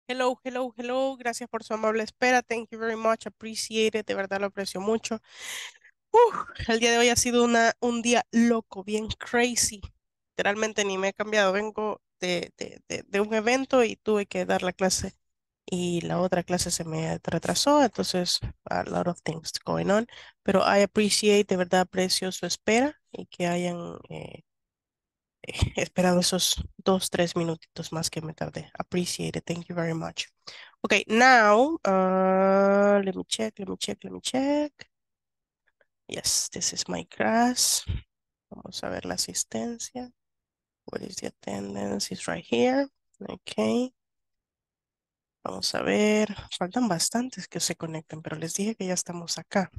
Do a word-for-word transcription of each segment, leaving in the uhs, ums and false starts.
Hello, hello, hello. Gracias por su amable espera. Thank you very much. Appreciate it. De verdad lo aprecio mucho. Uf, el día de hoy ha sido una, un día loco, bien crazy. Literalmente ni me he cambiado. Vengo de, de, de, de un evento y tuve que dar la clase y la otra clase se me retrasó. Entonces, a lot of things going on. Pero I appreciate, de verdad aprecio su espera y que hayan eh, He esperado esos dos, tres minutitos más que me tardé. Appreciate it. Thank you very much. Okay, now, uh, let me check, let me check, let me check. Yes, this is my class. Vamos a ver la asistencia. What is the attendance? It's right here. Okay. Vamos a ver. Faltan bastantes que se conecten, pero les dije que ya estamos acá.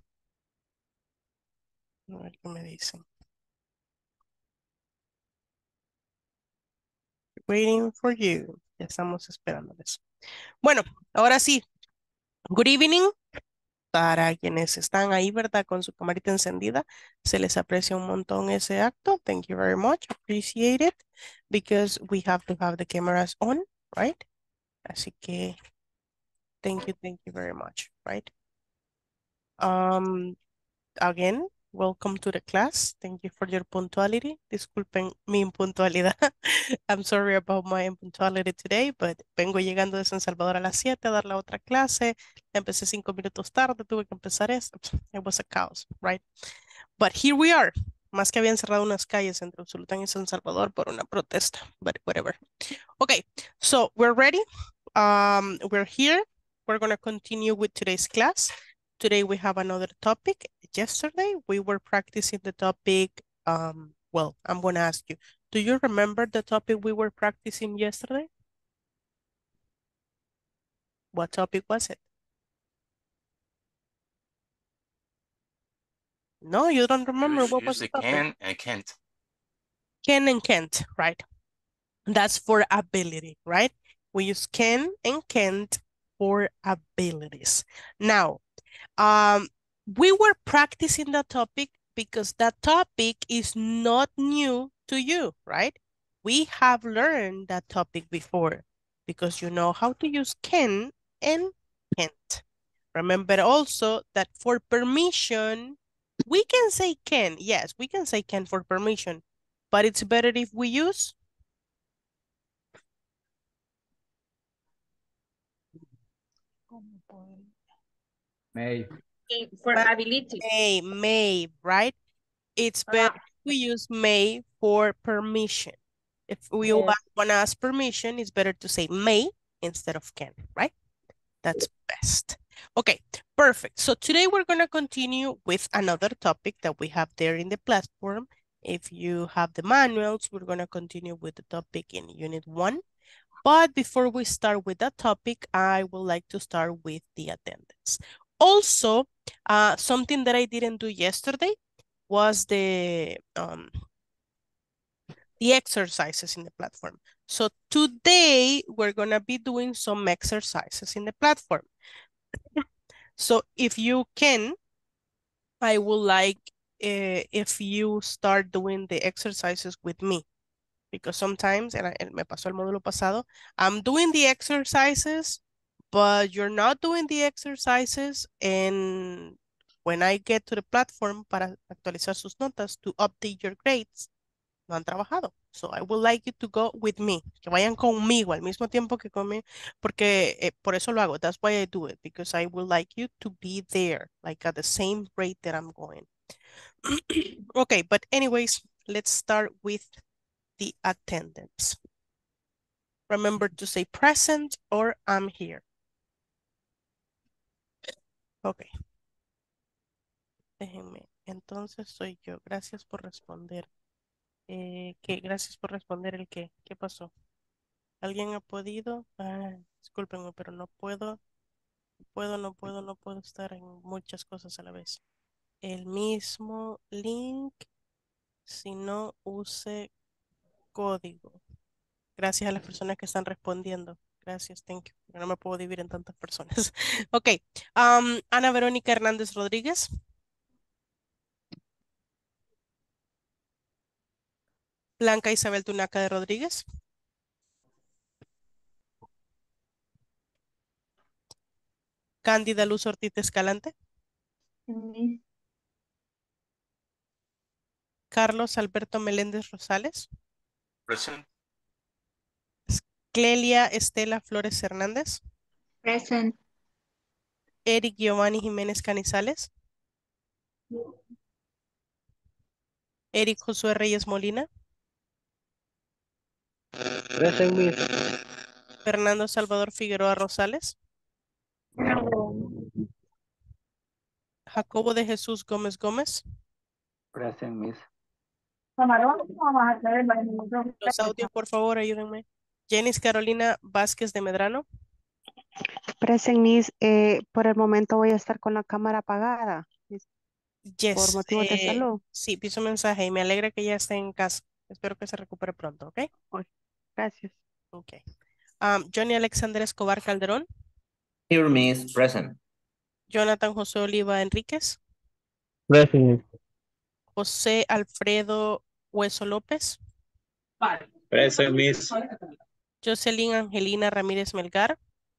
A ver qué me dicen. Waiting for you. Ya estamos esperándoles. Bueno, ahora sí. Good evening. Para quienes están ahí, ¿verdad? Con su camarita encendida, se les aprecia un montón ese acto. Thank you very much. Appreciate it. Because we have to have the cameras on, right? Así que, thank you, thank you very much, right? Um, again, welcome to the class. Thank you for your punctuality. Disculpen mi impuntualidad. I'm sorry about my impuntuality today, but vengo llegando de San Salvador a las siete a dar la otra clase. Empecé cinco minutos tarde, tuve que empezar esto. It was a chaos, right? But here we are. Más que habían cerrado unas calles entre Usulután y San Salvador por una protesta, but whatever. Okay, so we're ready. Um, we're here. We're going to continue with today's class. Today we have another topic. Yesterday we were practicing the topic. Um, well, I'm going to ask you, do you remember the topic we were practicing yesterday? What topic was it? No, you don't remember. Use, What was use the the topic? can and can't. Can and can't, right? That's for ability, right? We use can and can't for abilities. Now, um, we were practicing the topic because that topic is not new to you, right? We have learned that topic before because you know how to use can and can't. Remember also that for permission, we can say can. Yes, we can say can for permission, but it's better if we use May. For ability. may, may, right? It's better Ah, if we use may for permission. If we yes. want to ask permission, it's better to say may instead of can, right? That's best. Okay, perfect. So today we're going to continue with another topic that we have there in the platform. If you have the manuals, we're going to continue with the topic in unit one. But before we start with that topic, I would like to start with the attendance. Also, uh, something that I didn't do yesterday was the um, the exercises in the platform. So today we're gonna be doing some exercises in the platform. So if you can, I would like uh, if you start doing the exercises with me. Because sometimes, and, I, and me pasó el módulo pasado, I'm doing the exercises, but you're not doing the exercises, and when I get to the platform para actualizar sus notas to update your grades, no han trabajado. So I would like you to go with me, que vayan conmigo al mismo tiempo que conmigo, porque eh, por eso lo hago. That's why I do it, because I would like you to be there, like at the same rate that I'm going. Okay, but anyways, let's start with the attendance. Remember to say present or I'm here. Ok. Déjenme. Entonces soy yo. Gracias por responder. Eh, ¿qué? Gracias por responder el qué. ¿Qué pasó? ¿Alguien ha podido? Ah, discúlpenme, pero no puedo. No puedo, no puedo, no puedo estar en muchas cosas a la vez. El mismo link si no use código. Gracias a las personas que están respondiendo. Gracias, thank you. Yo no me puedo dividir en tantas personas. Ok. Um, Ana Verónica Hernández Rodríguez. Blanca Isabel Tunaca de Rodríguez. Cándida Luz Ortiz de Escalante. Miss. Carlos Alberto Meléndez Rosales. Present. Clelia Estela Flores Hernández. Present. Eric Giovanni Jiménez Canizales. Eric Josué Reyes Molina. Present, Miss. Fernando Salvador Figueroa Rosales. Jacobo de Jesús Gómez Gómez. Present, Miss. Los audios, por favor, ayúdenme. Jenis Carolina Vázquez de Medrano. Present, Miss, eh, por el momento voy a estar con la cámara apagada es por Yes. motivos de eh, salud. sí, vi su mensaje y me alegra que ya esté en casa. Espero que se recupere pronto, ¿ok? Gracias. Ok. Um, Johnny Alexander Escobar Calderón. Here, Miss. Present. Jonathan José Oliva Enríquez. Present. José Alfredo Hueso López. Present, Miss. Jocelyn Angelina Ramírez Melgar.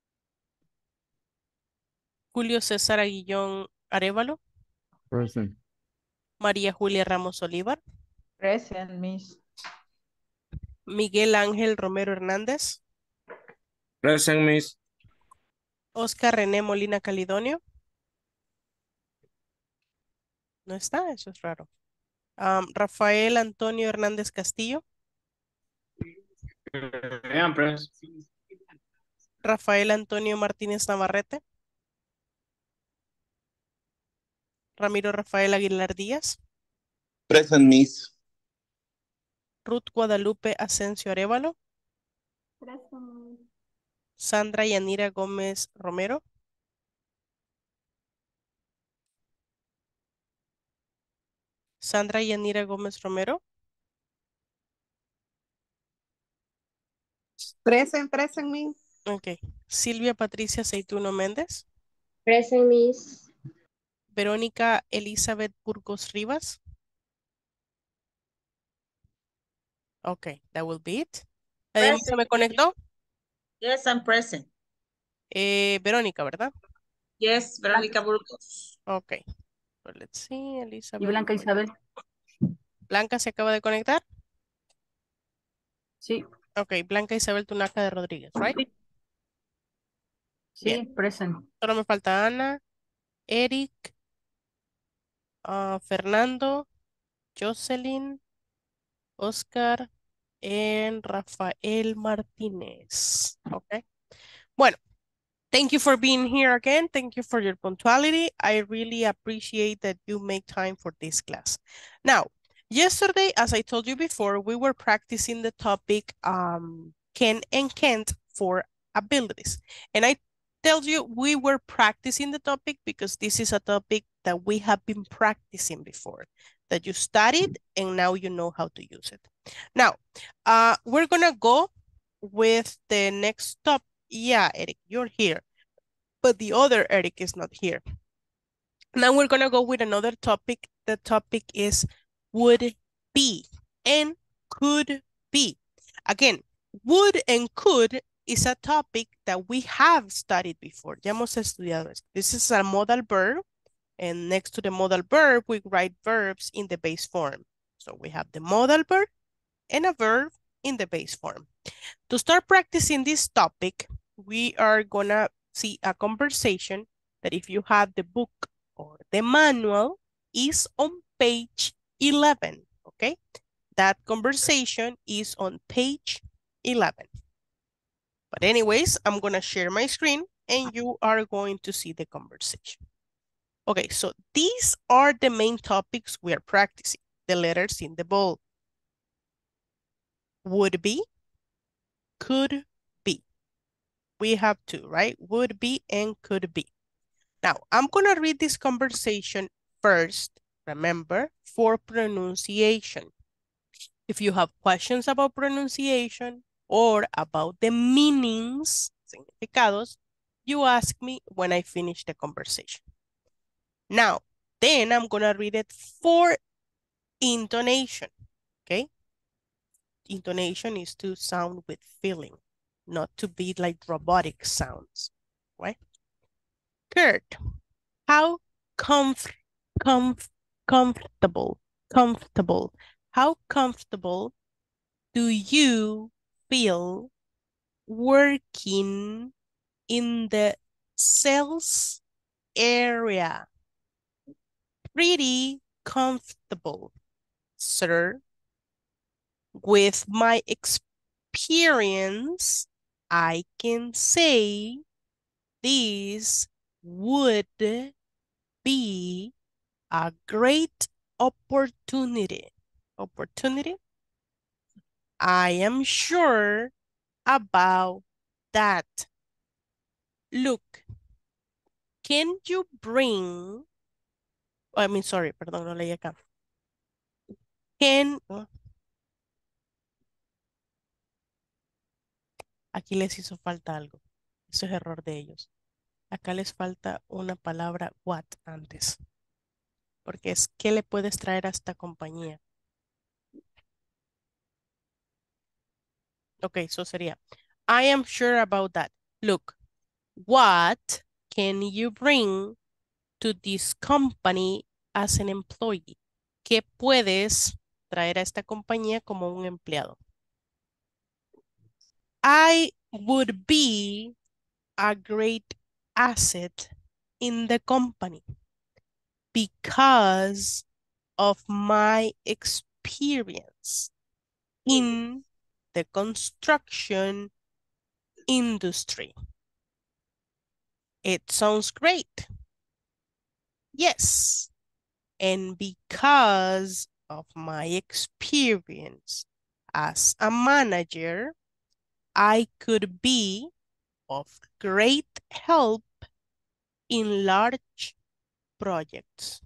Julio César Aguillón Arévalo. Present. María Julia Ramos Olivar. Present, Miss. Miguel Ángel Romero Hernández. Present, Miss. Oscar René Molina Calidonio. No está, eso es raro. Um, Rafael Antonio Hernández Castillo. Yeah, present. Rafael Antonio Martínez Navarrete. Ramiro Rafael Aguilar Díaz. Present, Miss. Ruth Guadalupe Asensio Arévalo. Sandra Yanira Gómez Romero. Sandra Yanira Gómez Romero. Present, present, Miss. Ok. Silvia Patricia Aceituno Méndez. Present, Miss. Verónica Elizabeth Burgos Rivas. Ok, that will be it. ¿Alguien más se me conectó? Yes, I'm present. Eh, Verónica, ¿verdad? Yes, Verónica Burgos. Ok. Well, let's see, Elizabeth. Y Blanca Isabel. Blanca se acaba de conectar. Sí, Ok, Blanca Isabel Tunaca de Rodríguez, right? sí, Bien. present. Solo me falta Ana, Eric, ah, Fernando, Jocelyn, Oscar, y Rafael Martínez. Ok. Bueno. Thank you for being here again. Thank you for your punctuality. I really appreciate that you make time for this class. Now, yesterday, as I told you before, we were practicing the topic um, can and can't for abilities. And I tell you we were practicing the topic because this is a topic that we have been practicing before, that you studied and now you know how to use it. Now, uh, we're gonna go with the next topic. Yeah, Eric, you're here. But the other Eric is not here. Now we're gonna go with another topic. The topic is would be and could be. Again, would and could is a topic that we have studied before. Ya hemos estudiado esto. This is a modal verb. And next to the modal verb, we write verbs in the base form. So we have the modal verb and a verb in the base form. To start practicing this topic, we are gonna see a conversation that if you have the book or the manual is on page eleven, okay? That conversation is on page eleven. But anyways, I'm gonna share my screen and you are going to see the conversation. Okay, so these are the main topics we are practicing, the letters in the bold. Would be, could be. We have two, right? Would be and could be. Now, I'm gonna read this conversation first, remember, for pronunciation. If you have questions about pronunciation or about the meanings, significados, you ask me when I finish the conversation. Now, then I'm gonna read it for intonation, okay? Intonation is to sound with feeling, not to be like robotic sounds, right? Kurt, how comf comf comfortable, comfortable, how comfortable do you feel working in the sales area? Pretty comfortable, sir. With my experience, I can say this would be a great opportunity. Opportunity? I am sure about that. Look, can you bring, I mean, sorry, perdón, no leí acá. Can, oh, aquí les hizo falta algo. Eso es error de ellos. Acá les falta una palabra what antes. Porque es ¿qué le puedes traer a esta compañía? Ok, eso sería. I am sure about that. Look, what can you bring to this company as an employee? ¿Qué puedes traer a esta compañía como un empleado? I would be a great asset in the company because of my experience in the construction industry. It sounds great. Yes. And because of my experience as a manager, I could be of great help in large projects.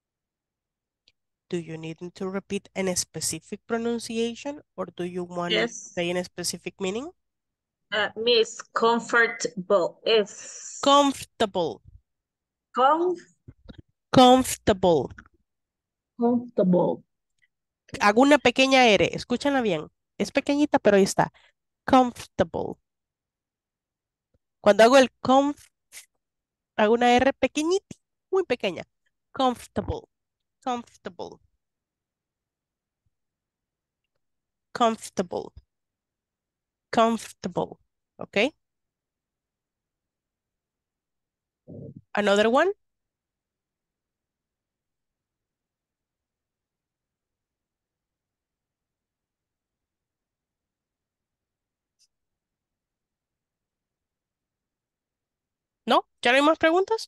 Do you need to repeat a specific pronunciation or do you want Yes. to say a specific meaning? Uh, Miss, comfortable is Comfortable. com Comfortable. comfortable. Hago una pequeña R, escúchala bien. Es pequeñita, pero ahí está. Comfortable. Cuando hago el comf, hago una R pequeñita, muy pequeña. Comfortable. Comfortable. Comfortable. Comfortable. Okay. Another one. ¿No? ¿Ya no hay más preguntas?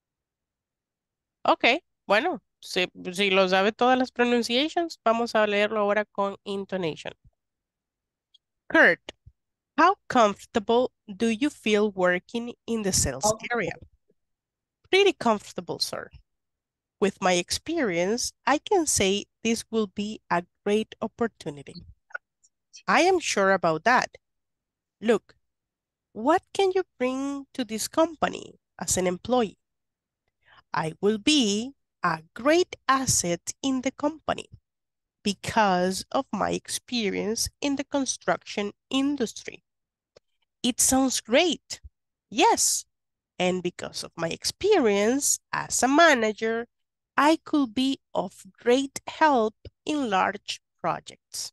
Ok, bueno, si, si lo sabe todas las pronunciations, vamos a leerlo ahora con intonation. Kurt, how comfortable do you feel working in the sales area? Pretty comfortable, sir. With my experience, I can say this will be a great opportunity. I am sure about that. Look, what can you bring to this company as an employee? I will be a great asset in the company because of my experience in the construction industry. It sounds great. Yes. And because of my experience as a manager, I could be of great help in large projects.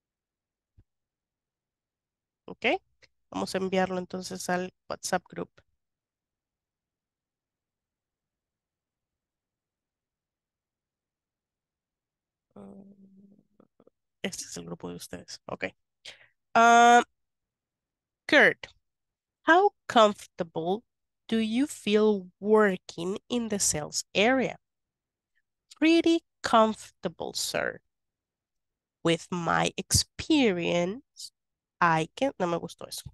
Ok. Vamos a enviarlo entonces al WhatsApp group. Este es el grupo de ustedes. Ok. Um, Kurt, how comfortable do you feel working in the sales area? Pretty comfortable, sir. With my experience, I can... No me gustó eso.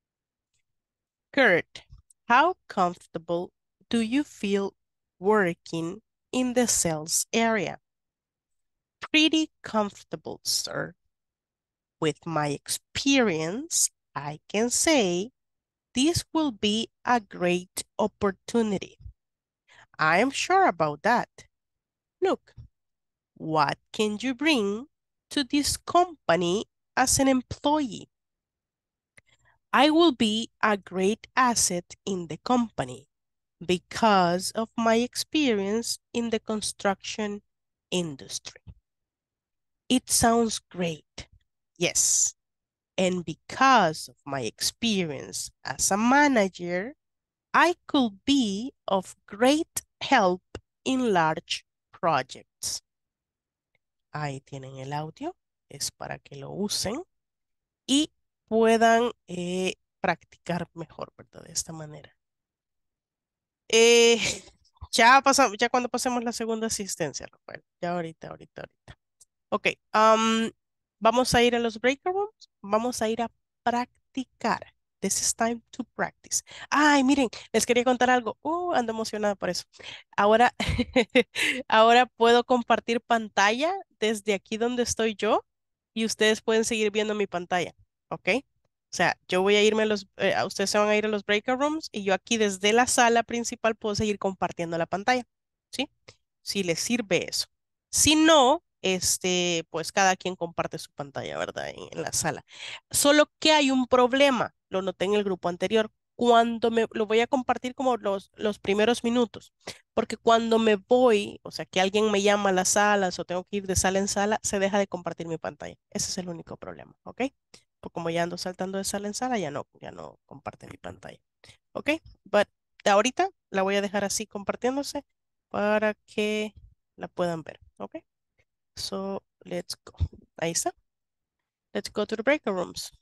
Kurt, how comfortable do you feel working in the sales area? Pretty comfortable, sir. With my experience, I can say this will be a great opportunity. I am sure about that. Look, what can you bring to this company as an employee? I will be a great asset in the company because of my experience in the construction industry. It sounds great. Yes. And because of my experience as a manager, I could be of great help in large projects. Ahí tienen el audio. Es para que lo usen y puedan eh, practicar mejor, ¿verdad? De esta manera. Eh, ya pasamos, ya cuando pasemos la segunda asistencia, Rafael. Ya ahorita, ahorita, ahorita. Ok, um, vamos a ir a los breakout rooms. Vamos a ir a practicar. This is time to practice. Ay, miren, les quería contar algo. Uh, ando emocionada por eso. Ahora, ahora puedo compartir pantalla desde aquí donde estoy yo y ustedes pueden seguir viendo mi pantalla. ¿Ok? O sea, yo voy a irme a los, eh, a- ustedes se van a ir a los breakout rooms y yo aquí desde la sala principal puedo seguir compartiendo la pantalla. ¿Sí? Si les sirve eso. Si no, este, pues cada quien comparte su pantalla, ¿verdad? En, en la sala. Solo que hay un problema, lo noté en el grupo anterior, cuando me lo voy a compartir como los, los primeros minutos, porque cuando me voy, o sea, que alguien me llama a las salas o tengo que ir de sala en sala, se deja de compartir mi pantalla. Ese es el único problema, ¿ok? Pues como ya ando saltando de sala en sala, ya no, ya no comparte mi pantalla, ¿ok? But ahorita la voy a dejar así compartiéndose para que la puedan ver, ¿ok? So, let's go. Ahí está. Let's go to the breakout rooms.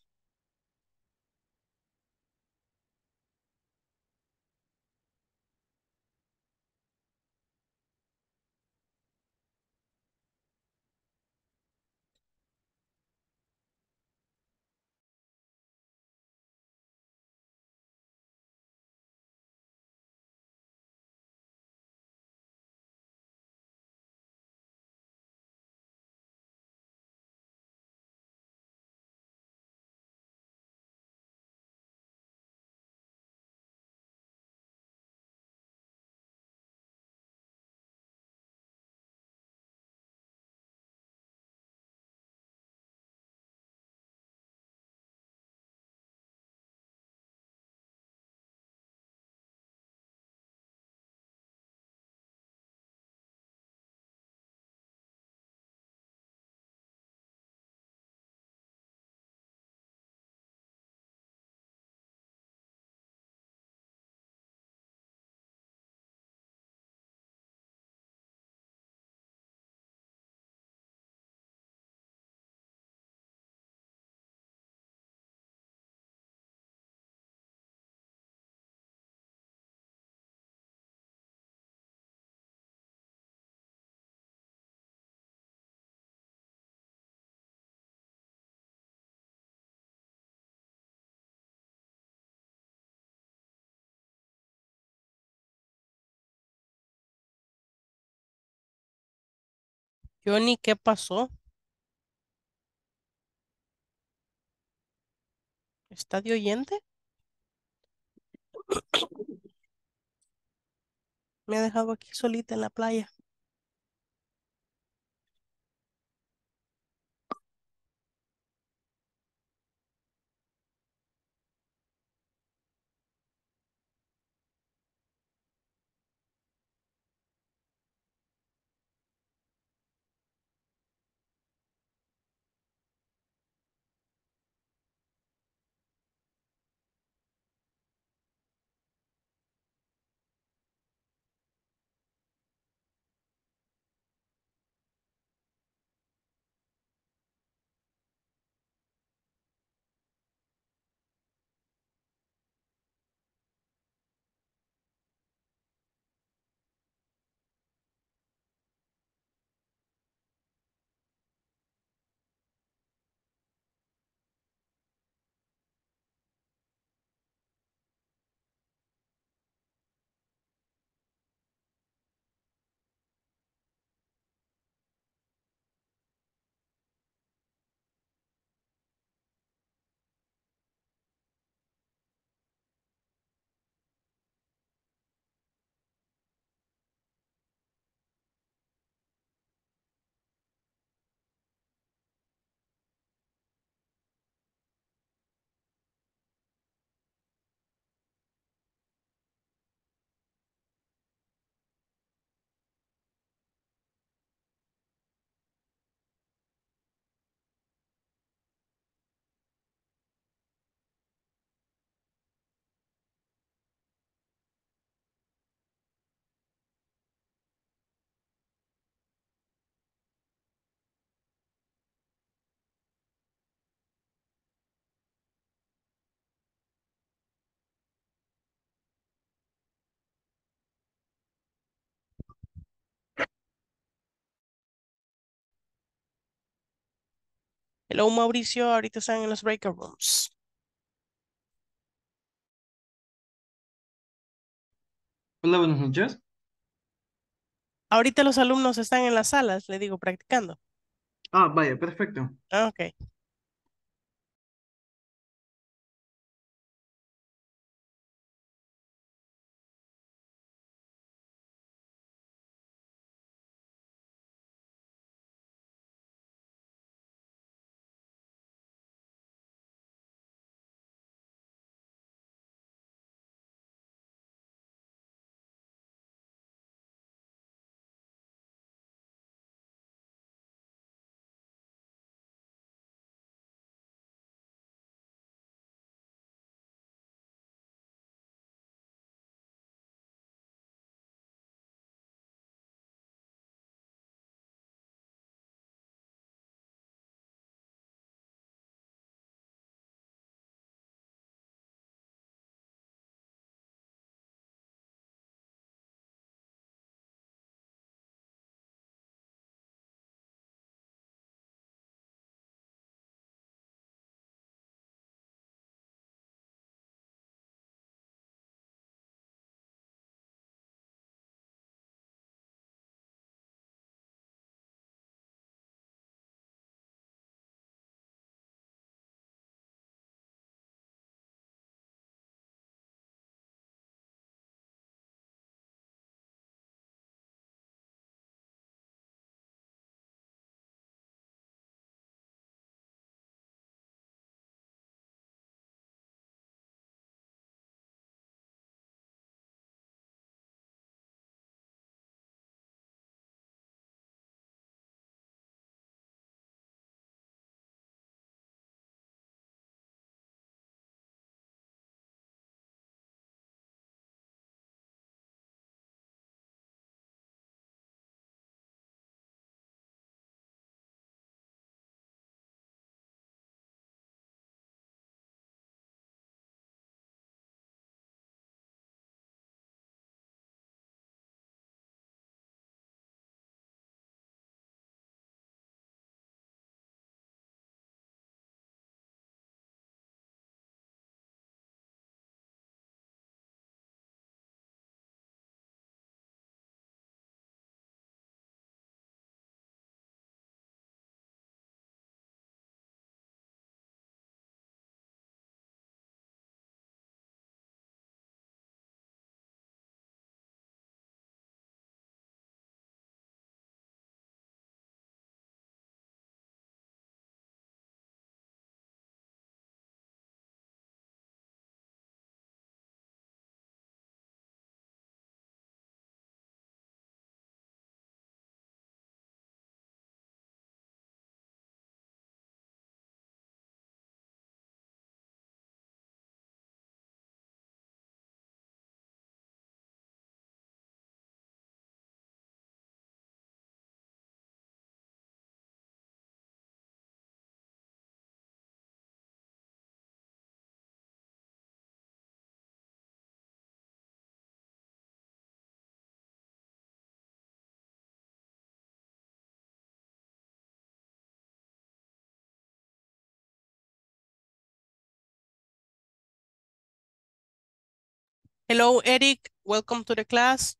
Johnny, ¿qué pasó? ¿Está de oyente? Me ha dejado aquí solita en la playa. Hello, Mauricio. Ahorita están en los breakout rooms. Hola, buenas noches. Ahorita los alumnos están en las salas, le digo, practicando. Ah, vaya, perfecto. Ah, ok. Hello, Eric. Welcome to the class.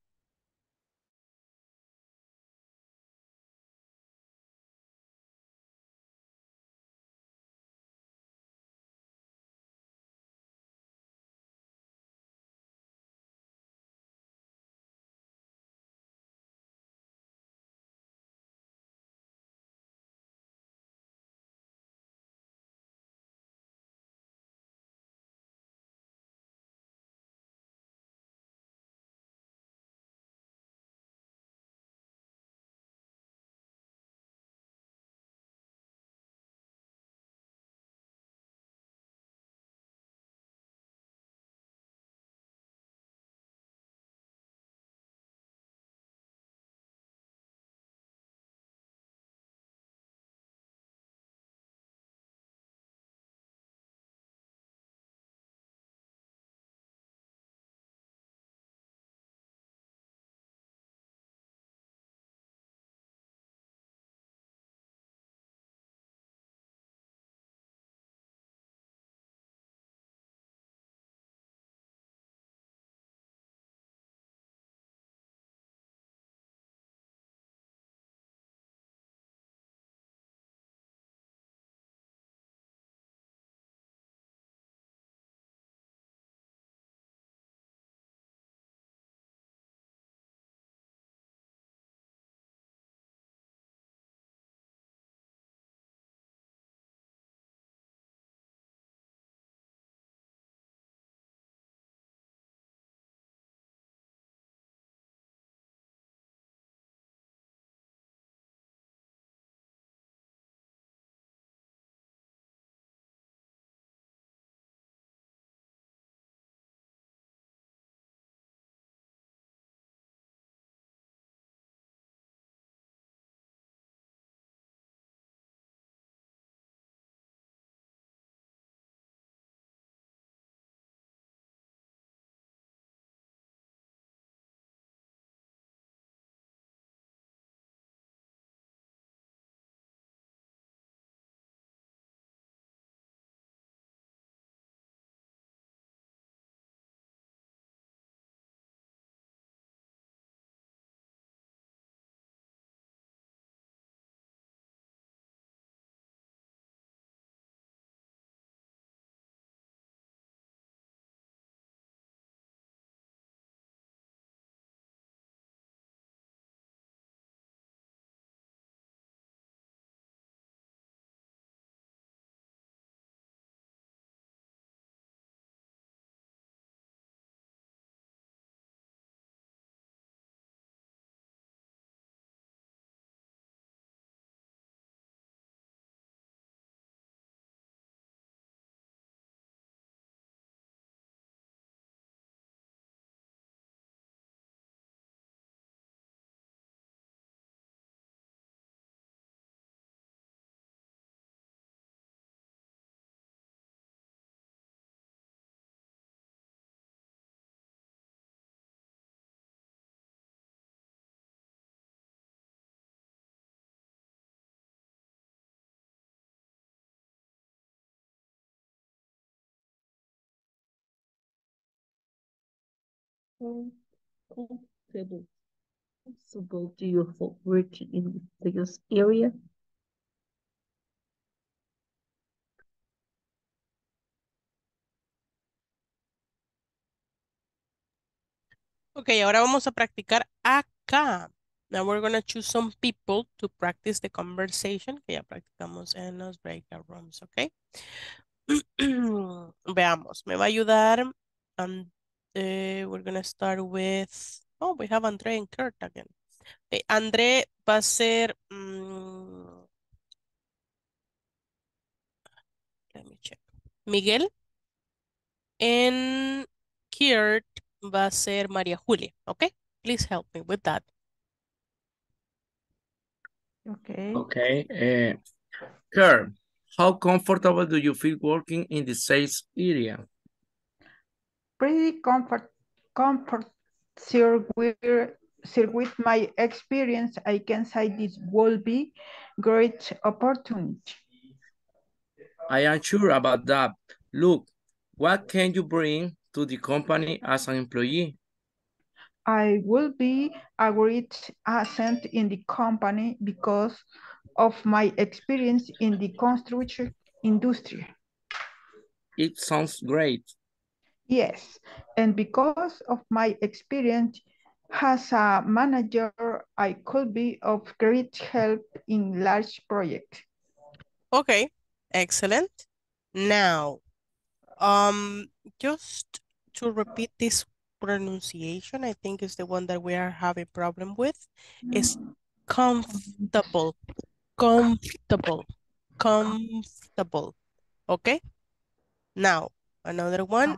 Comfortable. Comfortable. Do you feel working in the sales area? Ok, ahora vamos a practicar acá. Now we're going to choose some people to practice the conversation que ya practicamos en los breakout rooms, ok? Veamos, me va a ayudar. Um, eh, we're going to start with, oh, we have André and Kurt again. Okay, André va a ser, mm, let me check. Miguel. And Kurt va a ser María Julia, ok? Please help me with that. Okay. Okay. Uh, Kurt, how comfortable do you feel working in the sales area? Pretty comfort, comfort, sir, with, sir, with my experience, I can say this will be great opportunity. I am sure about that. Look, what can you bring to the company as an employee? I will be a great asset in the company because of my experience in the construction industry. It sounds great. Yes, and because of my experience as a manager, I could be of great help in large projects. Okay, excellent. Now, um, just to repeat this pronunciation, I think is the one that we are having problem with, is comfortable, comfortable, comfortable. Okay. Now, another one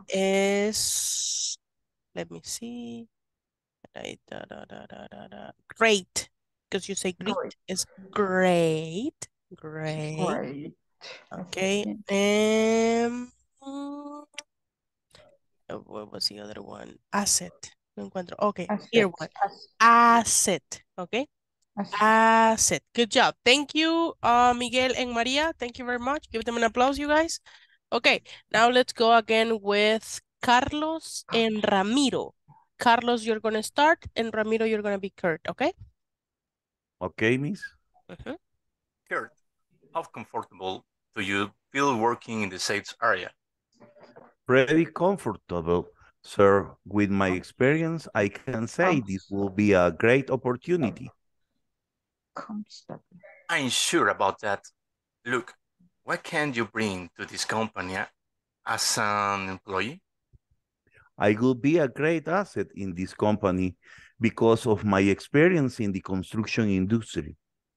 is, let me see. Right, da, da, da, da, da, da. Great, because you say great, Great. is great, great. Great. Okay, and mm, uh, what was the other one? Asset. No encuentro. Okay, here Asset. one. As- Asset. Okay, asset. asset. Good job. Thank you, uh, Miguel and Maria. Thank you very much. Give them an applause, you guys. Okay, now let's go again with Carlos and Ramiro. Carlos, you're going to start, and Ramiro, you're going to be Kurt, okay? Okay, Miss. Mhm. Kurt, how comfortable do you feel working in the sales area? Pretty comfortable, sir. With my experience, I can say this will be a great opportunity. Comfortable. I'm sure about that. Look, what can you bring to this company as an employee? I will be a great asset in this company because of my experience in the construction industry.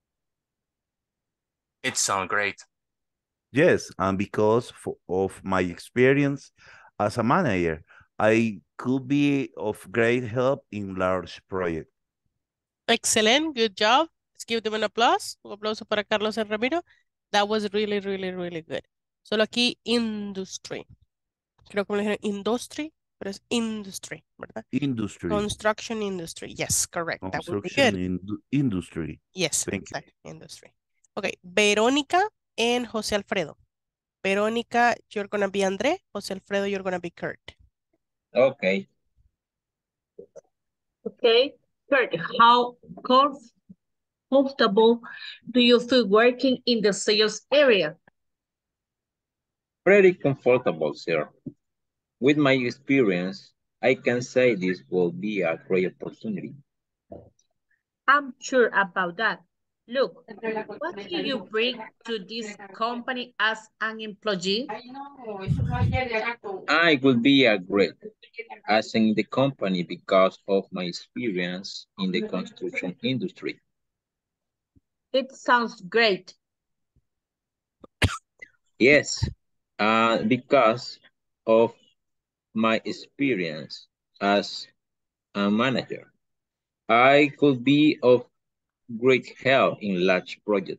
It sounds great. Yes, and because for, of my experience as a manager, I could be of great help in large projects. Excellent, good job. Let's give them an applause. Un aplauso para Carlos and Ramiro. That was really, really, really good. Solo aquí, industry. Creo que me dijeron industry, pero es industry, ¿verdad? Industry. Construction industry. Yes, correct. That would be Construction good. in industry. Yes, Thank exactly. Industry. Okay, Verónica and José Alfredo. Verónica, you're gonna be André. José Alfredo, you're gonna be Kurt. Okay. Okay. Kurt, how comf comfortable do you feel working in the sales area? Pretty comfortable, sir. With my experience, I can say this will be a great opportunity. I'm sure about that. Look, what do you bring to this company as an employee? I will be a great asset in the company because of my experience in the construction industry. It sounds great. Yes, uh, because of my experience as a manager, I could be of great help in large projects.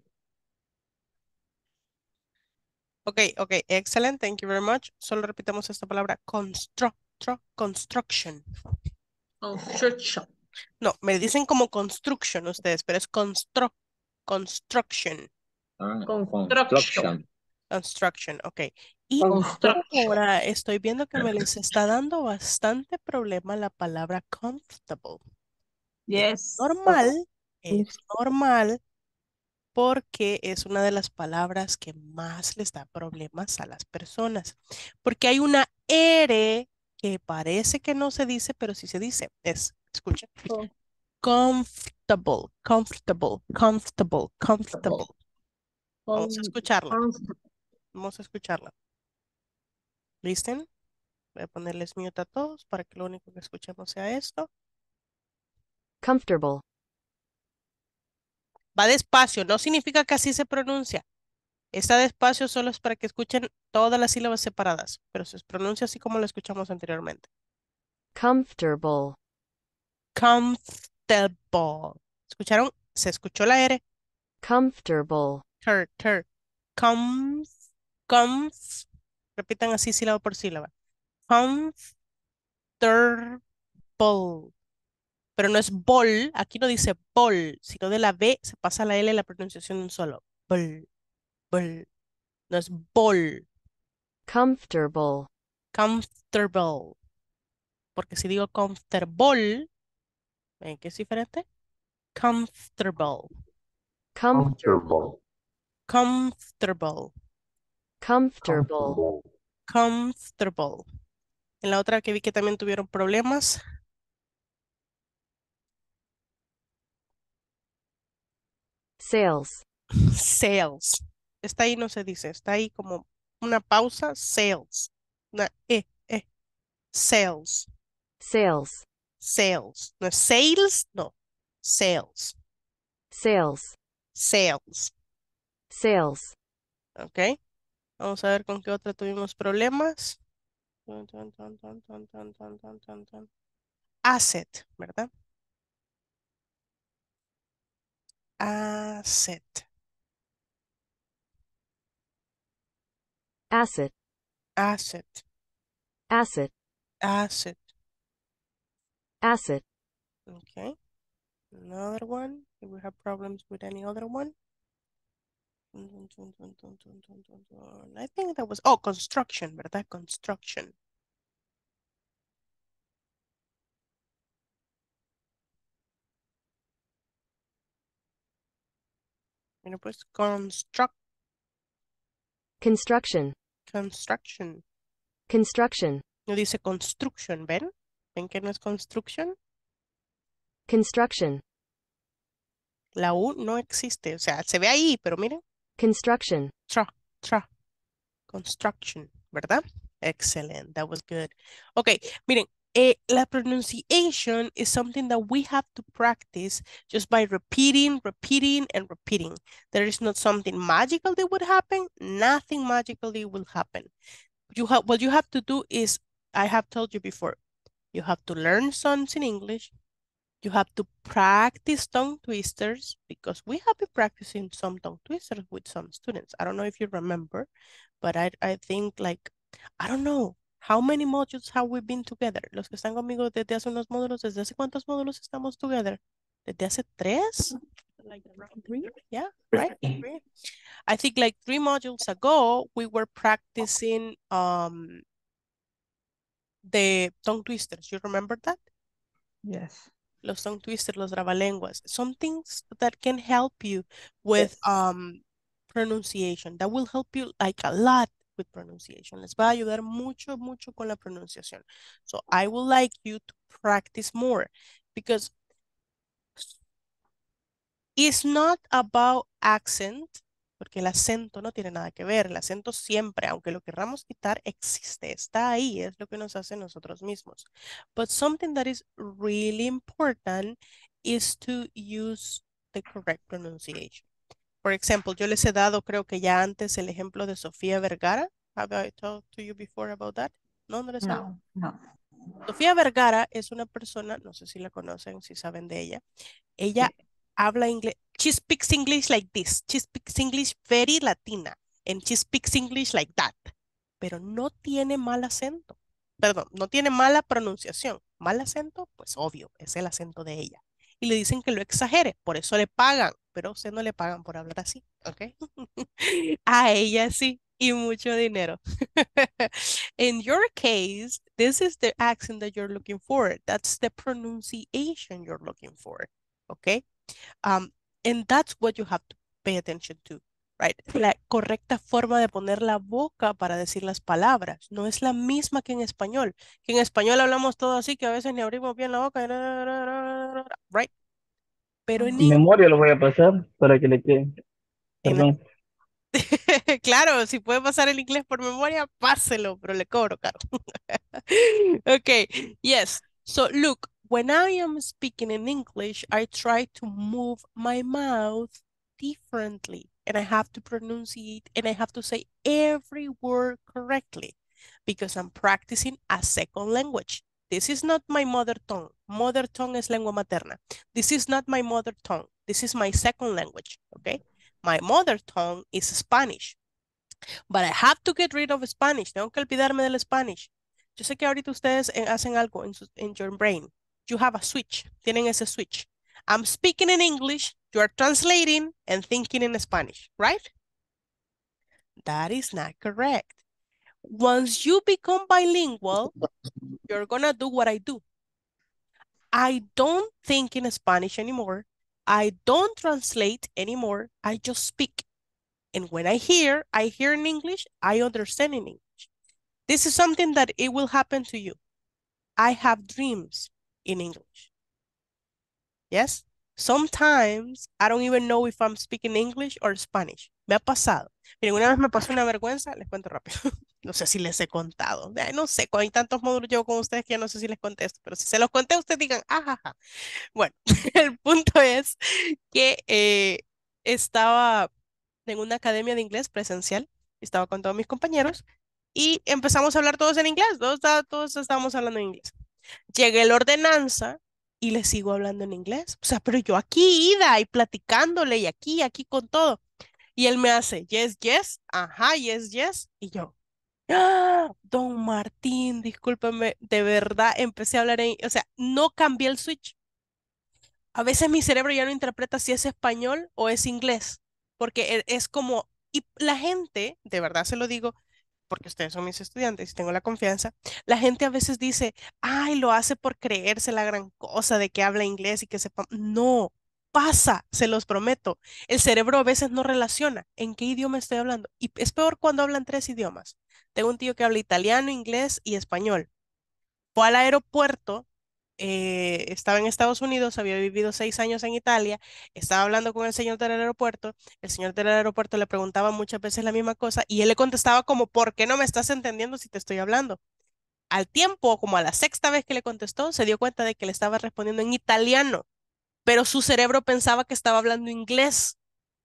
Okay, okay, excellent. Thank you very much. Solo repitamos esta palabra, constru tro- construction. Construction. No, me dicen como construction ustedes, pero es constru construction. Ah, Construction. construction. Construction, ok. Y Construction. ahora estoy viendo que me les está dando bastante problema la palabra comfortable. Yes. Normal, es normal porque es una de las palabras que más les da problemas a las personas. Porque hay una R que parece que no se dice, pero sí se dice. Es, escuchen. Oh. Comfortable, comfortable, comfortable, comfortable. Vamos a Com- escucharla. com- Vamos a escucharla. ¿Listen? Voy a ponerles mute a todos para que lo único que escuchemos sea esto. Comfortable. Va despacio, no significa que así se pronuncia. Está despacio solo es para que escuchen todas las sílabas separadas, pero se pronuncia así como lo escuchamos anteriormente. Comfortable. Comfortable. ¿Escucharon? Se escuchó la R. Comfortable. Ter, ter. Comf, comf. Repitan así sílaba por sílaba. Comfortable. Pero no es bol, aquí no dice bol, sino de la B se pasa a la L en la pronunciación de un solo. Bol, bol. No es bol. Comfortable. Comfortable. Porque si digo comfortable, ¿ven qué es diferente? Comfortable. Comfortable. Comfortable. Comfortable. Comfortable. En la otra que vi que también tuvieron problemas. Sales. Sales. Está ahí, no se dice. Está ahí como una pausa. Sales. Una E, E. Sales. Sales. Sales. No es sales, no. Sales. Sales. Sales. Sales. Ok. Vamos a ver con qué otra tuvimos problemas. Tun, tun, tun, tun, tun, tun, tun, tun, tun, tun. Asset, ¿verdad? Asset. Asset. Asset. Asset. Asset. Asset. Okay. Another one. Do we have problems with any other one? Tun, tun, tun, tun, tun, tun, tun, tun, tun. I think that was, oh, construction, ¿verdad? Construction. Bueno, pues construct, Construction. construction. Construction. No dice construction, ¿ven? ¿Ven que no es construction? Construction. La U no existe, o sea, se ve ahí, pero miren, Construction. tra, tra, construction, ¿verdad? Excellent, that was good. Okay, miren, eh, la pronunciation is something that we have to practice just by repeating, repeating, and repeating. There is not something magical that would happen. Nothing magically will happen. You have, what you have to do is, I have told you before, you have to learn songs in English. You have to practice tongue twisters because we have been practicing some tongue twisters with some students. I don't know if you remember, but I, I think like, I don't know, how many modules have we been together? Los que están conmigo desde hace unos módulos, ¿desde hace cuántos módulos estamos together? ¿Desde hace tres? Like around three? Yeah, right? Three. I think like three modules ago, we were practicing um, the tongue twisters. You remember that? Yes. Los tongue twisters, los trabalenguas, some things that can help you with um, pronunciation. That will help you like a lot with pronunciation. Les va a ayudar mucho, mucho con la pronunciación. So I would like you to practice more because it's not about accent, porque el acento no tiene nada que ver. El acento siempre, aunque lo querramos quitar, existe, está ahí, es lo que nos hace nosotros mismos. But something that is really important is to use the correct pronunciation. Por ejemplo, yo les he dado, creo que ya antes, el ejemplo de Sofía Vergara. Have I talked to you before about that? No, no les he No, no. Sofía Vergara es una persona, no sé si la conocen, si saben de ella. Ella habla inglés. She speaks English like this. She speaks English very Latina. And she speaks English like that. Pero no tiene mal acento. Perdón, no tiene mala pronunciación. Mal acento, pues obvio, es el acento de ella. Y le dicen que lo exagere, por eso le pagan. Pero a usted no le pagan por hablar así, ¿ok? A ella sí. y mucho dinero. In your case, this is the accent that you're looking for. That's the pronunciation you're looking for. Okay? Um, and that's what you have to pay attention to, right? La correcta forma de poner la boca para decir las palabras. No es la misma que en español. Que en español hablamos todo así que a veces ni abrimos bien la boca. Right? Pero en Memoria lo voy a pasar para que le quede. En la- Perdón. Claro, si puede pasar el inglés por memoria, páselo, pero le cobro caro. Okay, yes. So look, when I am speaking in English, I try to move my mouth differently and I have to pronunciate and I have to say every word correctly because I'm practicing a second language. This is not my mother tongue. Mother tongue es lengua materna. This is not my mother tongue. This is my second language, okay? My mother tongue is Spanish, but I have to get rid of Spanish. Tengo que olvidarme del Spanish. Yo sé que ahorita ustedes eh, hacen algo en, su, in your brain. You have a switch. Tienen ese switch. I'm speaking in English. You are translating and thinking in Spanish, right? That is not correct. Once you become bilingual, you're gonna do what I do. I don't think in Spanish anymore. I don't translate anymore. I just speak. And when I hear, I hear in English, I understand in English. This is something that it will happen to you. I have dreams in English. Yes? Sometimes I don't even know if I'm speaking English or Spanish. Me ha pasado. Miren, una vez me pasó una vergüenza, les cuento rápido. No sé si les he contado. Ay, no sé, hay tantos módulos llevo con ustedes que ya no sé si les contesto, pero si se los conté, ustedes digan, ajaja. Bueno, el punto es que eh, estaba en una academia de inglés presencial, estaba con todos mis compañeros y empezamos a hablar todos en inglés, todos, todos estábamos hablando en inglés. Llegué a la ordenanza y le sigo hablando en inglés. O sea, pero yo aquí ida y platicándole y aquí, aquí con todo. Y él me hace, yes, yes, ajá, yes, yes. Y yo, ¡ah! Don Martín, discúlpeme, de verdad empecé a hablar en, o sea, no cambié el switch. A veces mi cerebro ya no interpreta si es español o es inglés, porque e- es como, y la gente, de verdad se lo digo, porque ustedes son mis estudiantes y tengo la confianza, la gente a veces dice, ay, lo hace por creerse la gran cosa de que habla inglés y que sepa. No, pasa, se los prometo. El cerebro a veces no relaciona en qué idioma estoy hablando. Y es peor cuando hablan tres idiomas. Tengo un tío que habla italiano, inglés y español. Fue al aeropuerto, eh, estaba en Estados Unidos, había vivido seis años en Italia, estaba hablando con el señor del aeropuerto, el señor del aeropuerto le preguntaba muchas veces la misma cosa y él le contestaba como, ¿por qué no me estás entendiendo si te estoy hablando? Al tiempo, como a la sexta vez que le contestó, se dio cuenta de que le estaba respondiendo en italiano, pero su cerebro pensaba que estaba hablando inglés.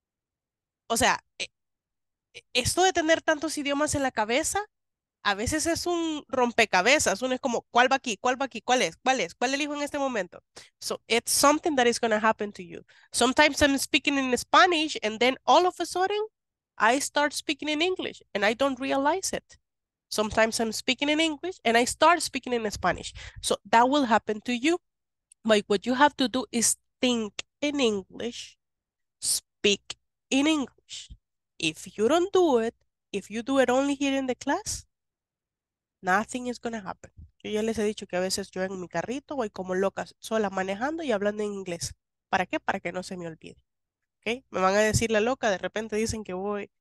O sea, e- e- esto de tener tantos idiomas en la cabeza a veces es un rompecabezas. Uno es como, ¿cuál va aquí? ¿Cuál va aquí? ¿Cuál es? ¿Cuál es? ¿Cuál elijo en este momento? So it's something that is going to happen to you. Sometimes I'm speaking in Spanish and then all of a sudden I start speaking in English and I don't realize it. Sometimes I'm speaking in English and I start speaking in Spanish. So that will happen to you. But what you have to do is think in English, speak in English. If you don't do it, if you do it only here in the class, nothing is gonna happen. Yo ya les he dicho que a veces yo en mi carrito voy como loca sola manejando y hablando en inglés. ¿Para qué? Para que no se me olvide. ¿Ok? Me van a decir la loca, de repente dicen que voy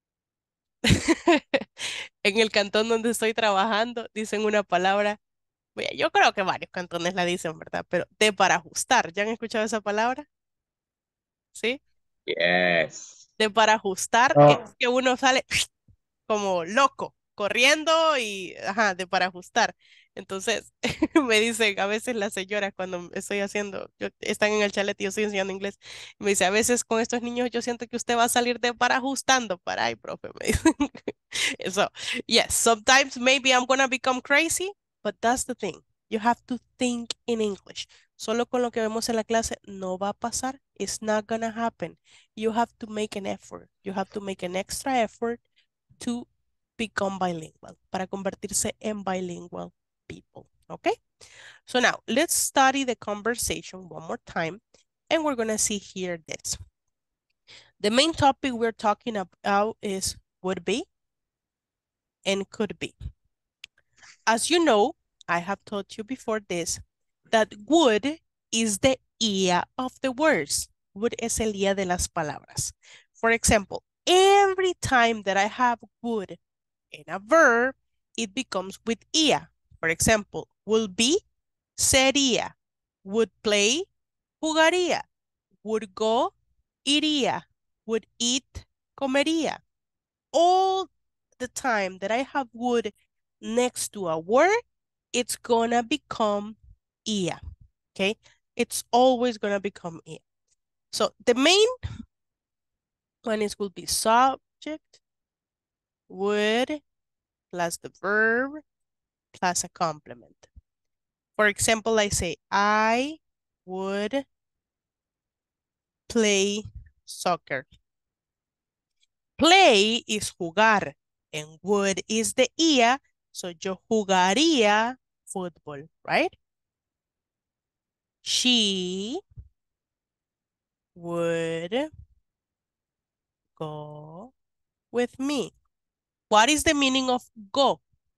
en el cantón donde estoy trabajando, dicen una palabra. Bueno, yo creo que varios cantones la dicen, ¿verdad? Pero de para ajustar, ¿ya han escuchado esa palabra? ¿Sí? Yes. De para ajustar No. es que uno sale como loco, corriendo y, ajá, de para ajustar. Entonces, me dicen a veces las señoras cuando estoy haciendo, yo, están en el chalet y yo estoy enseñando inglés, me dice, a veces con estos niños yo siento que usted va a salir de para ajustando, para, ay, profe, me dicen. So, yes, sometimes maybe I'm gonna become crazy, but that's the thing. You have to think in English. Solo con lo que vemos en la clase no va a pasar. It's not gonna happen. You have to make an effort. You have to make an extra effort to become bilingual, para convertirse en bilingual people, okay? So now, let's study the conversation one more time, and we're gonna see here this. The main topic we're talking about is would be, and could be. As you know, I have taught you before this, that would is the ia of the words. Would es el ia de las palabras. For example, every time that I have would in a verb, it becomes with ia. For example, will be, sería. Would play, jugaría. Would go, iría. Would eat, comería. All the time that I have would next to a word, it's gonna become ia, okay? It's always gonna become ia. So the main one is will be subject, would, plus the verb, plus a complement. For example, I say, I would play soccer. Play is jugar, and would is the ia, so yo jugaría fútbol, right? She would go with me. What is the meaning of go?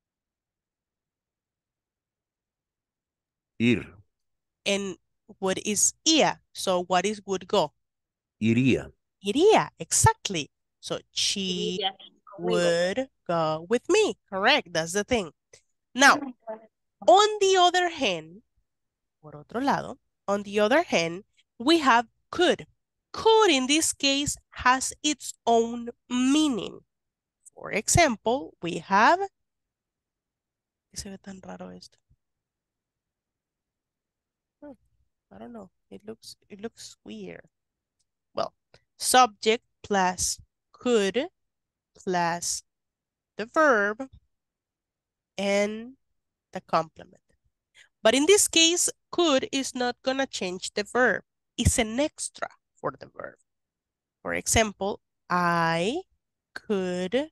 Ir. And would is ia, so what is would go? Iría. Iría, exactly. So she Iría conmigo. would go with me. Correct, that's the thing. Now, on the other hand, por otro lado, on the other hand, we have could. Could in this case has its own meaning. For example, we have, ¿qué se ve tan raro esto? Hmm, I don't know. It looks it looks weird. Well, subject plus could plus the verb and the complement. But in this case, could is not gonna change the verb. It's an extra for the verb. For example, I could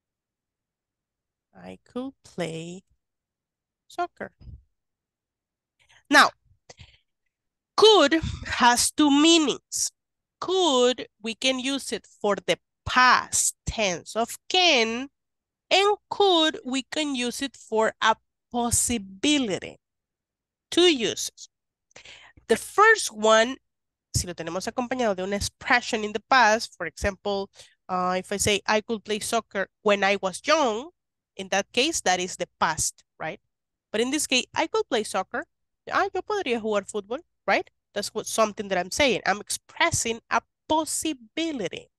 I could play soccer. Now, could has two meanings. Could, we can use it for the past tense of can, and could, we can use it for a possibility. Two uses. The first one, si lo tenemos acompañado de una expression in the past, for example, uh, if I say I could play soccer when I was young, in that case, that is the past, right? But in this case, I could play soccer. Ah, yo podría jugar fútbol, right? That's what something that I'm saying. I'm expressing a possibility.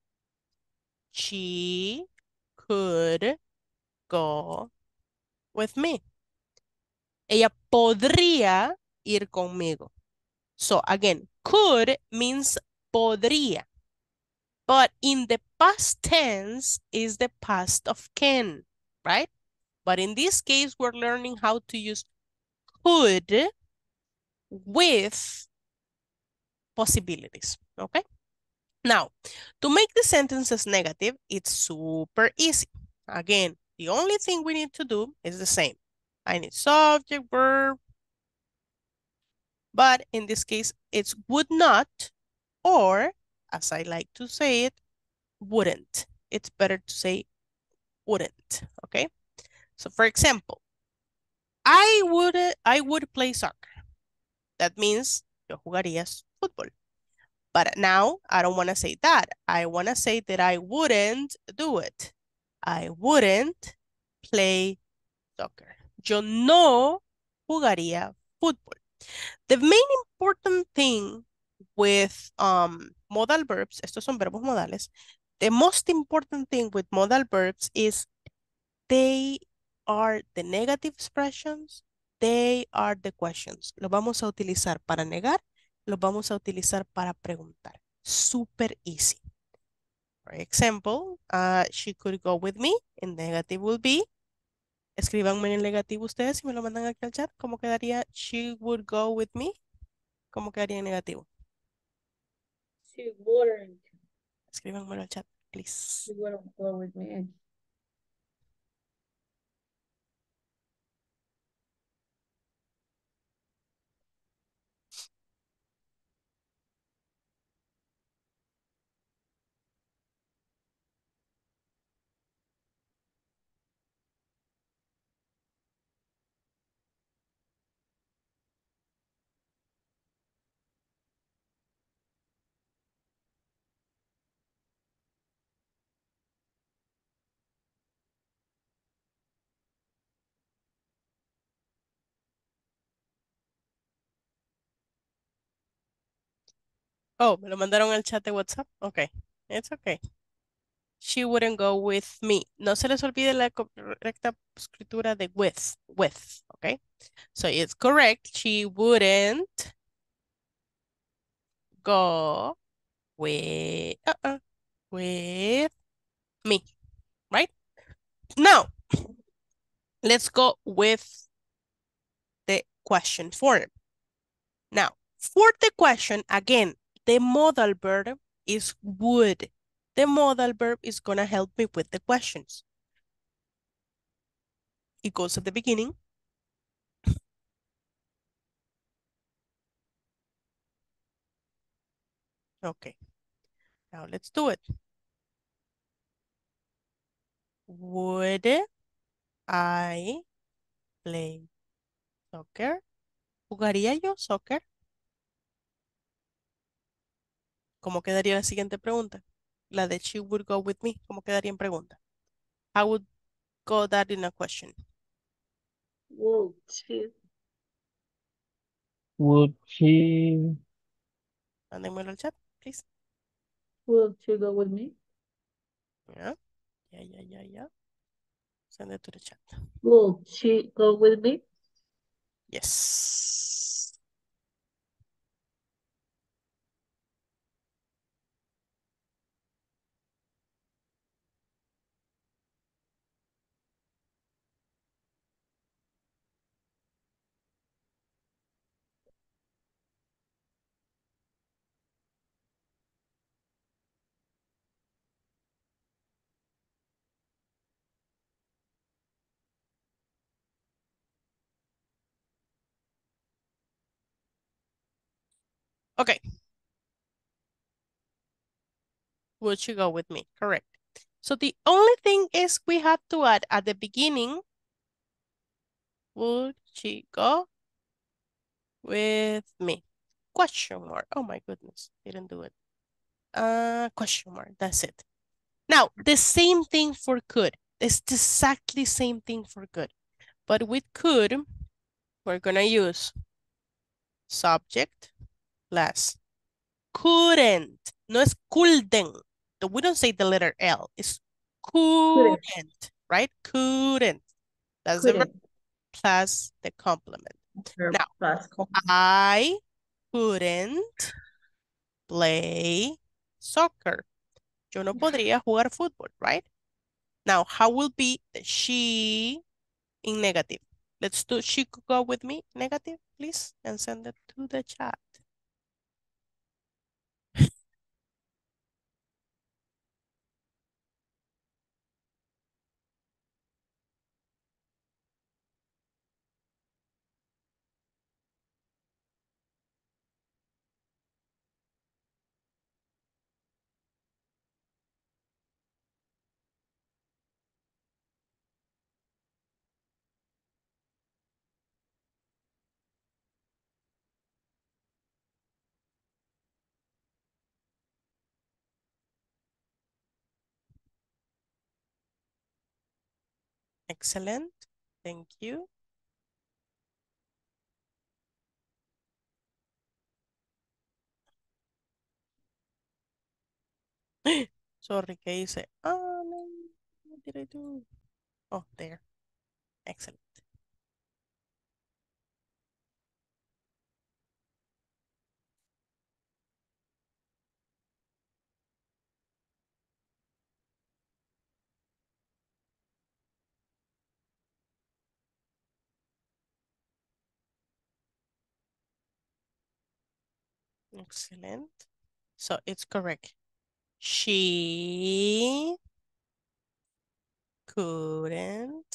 She could go with me. Ella podría ir conmigo. So again, could means podría. But in the past tense is the past of can, right? But in this case, we're learning how to use could with possibilities, okay? Now, to make the sentences negative, it's super easy. Again, the only thing we need to do is the same. I need subject, verb, but in this case, it's would not, or as I like to say it, wouldn't. It's better to say wouldn't, okay? So for example, I would, I would play soccer. That means yo jugarías fútbol. But now I don't want to say that. I want to say that I wouldn't do it. I wouldn't play soccer. Yo no jugaría fútbol. The main important thing with um, modal verbs, estos son verbos modales, the most important thing with modal verbs is they are the negative expressions, they are the questions. Lo vamos a utilizar para negar, lo vamos a utilizar para preguntar. Super easy. For example, uh, she could go with me. In negative will be. Escríbanme en el negativo ustedes y me lo mandan aquí al chat. ¿Cómo quedaría she would go with me? ¿Cómo quedaría en negativo? She wouldn't. Escríbanmelo al chat, please. She wouldn't go with me. Oh, me lo mandaron al chat de WhatsApp. Okay, it's okay. She wouldn't go with me. No se les olvide la correcta escritura de with, with, okay? So it's correct. She wouldn't go with, uh-uh, with me, right? Now, let's go with the question form. Now, for the question, again, the modal verb is would. The modal verb is going to help me with the questions. It goes at the beginning. Okay, now let's do it. Would I play soccer? ¿Jugaría yo soccer? ¿Cómo quedaría la siguiente pregunta? La de she would go with me. ¿Cómo quedaría en pregunta? How would go that in a question? Would she? Would she? Mándenmelo al chat, please. Would she go with me? Yeah, yeah, yeah, yeah, yeah. Send it to the chat. Would she go with me? Yes. Okay. Would she go with me? Correct. So the only thing is we have to add at the beginning, would she go with me? Question mark. Oh my goodness, didn't do it. Uh, question mark, that's it. Now, the same thing for could. It's exactly same thing for could. But with could, we're gonna use subject plus couldn't. No es couldn't. We don't say the letter L. It's couldn't, couldn't. Right? Couldn't. That's couldn't. The verb plus the complement. Verb now, plus complement. I couldn't play soccer. Yo no podría jugar fútbol, right? Now, how will be she in negative? Let's do she could go with me negative, please, and send it to the chat. Excellent. Thank you. Sorry, ¿qué hice? Oh, no. What did I do? Oh, there. Excellent. Excellent. So it's correct. She couldn't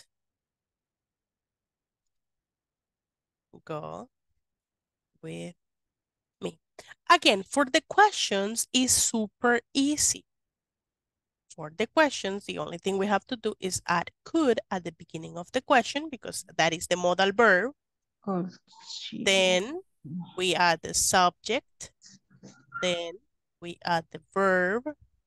go with me. Again, for the questions is super easy. For the questions, the only thing we have to do is add could at the beginning of the question because that is the modal verb. Oh, she... Then we add the subject. Then we add the verb.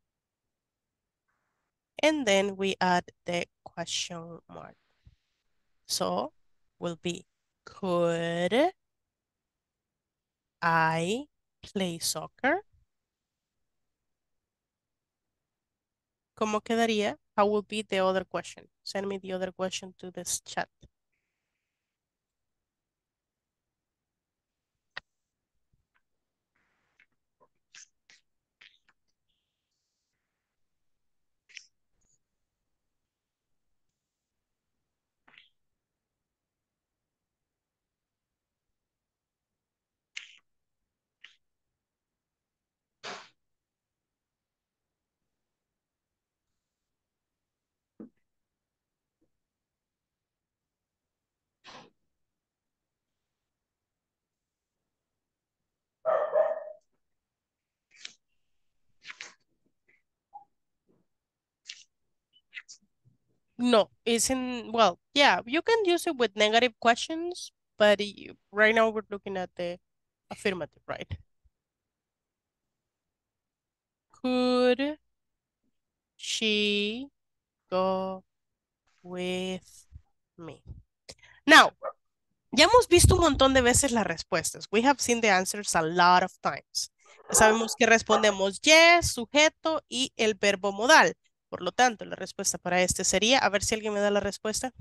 And then we add the question mark. So will be could I play soccer? ¿cómo quedaría? How will be the other question? Send me the other question to this chat. No, isn't, well, yeah, you can use it with negative questions, but you, right now we're looking at the affirmative, right? Could she go with me? Now, ya hemos visto un montón de veces las respuestas. We have seen the answers a lot of times. Ya sabemos que respondemos yes, sujeto y el verbo modal. Por lo tanto, la respuesta para este sería, a ver si alguien me da la respuesta.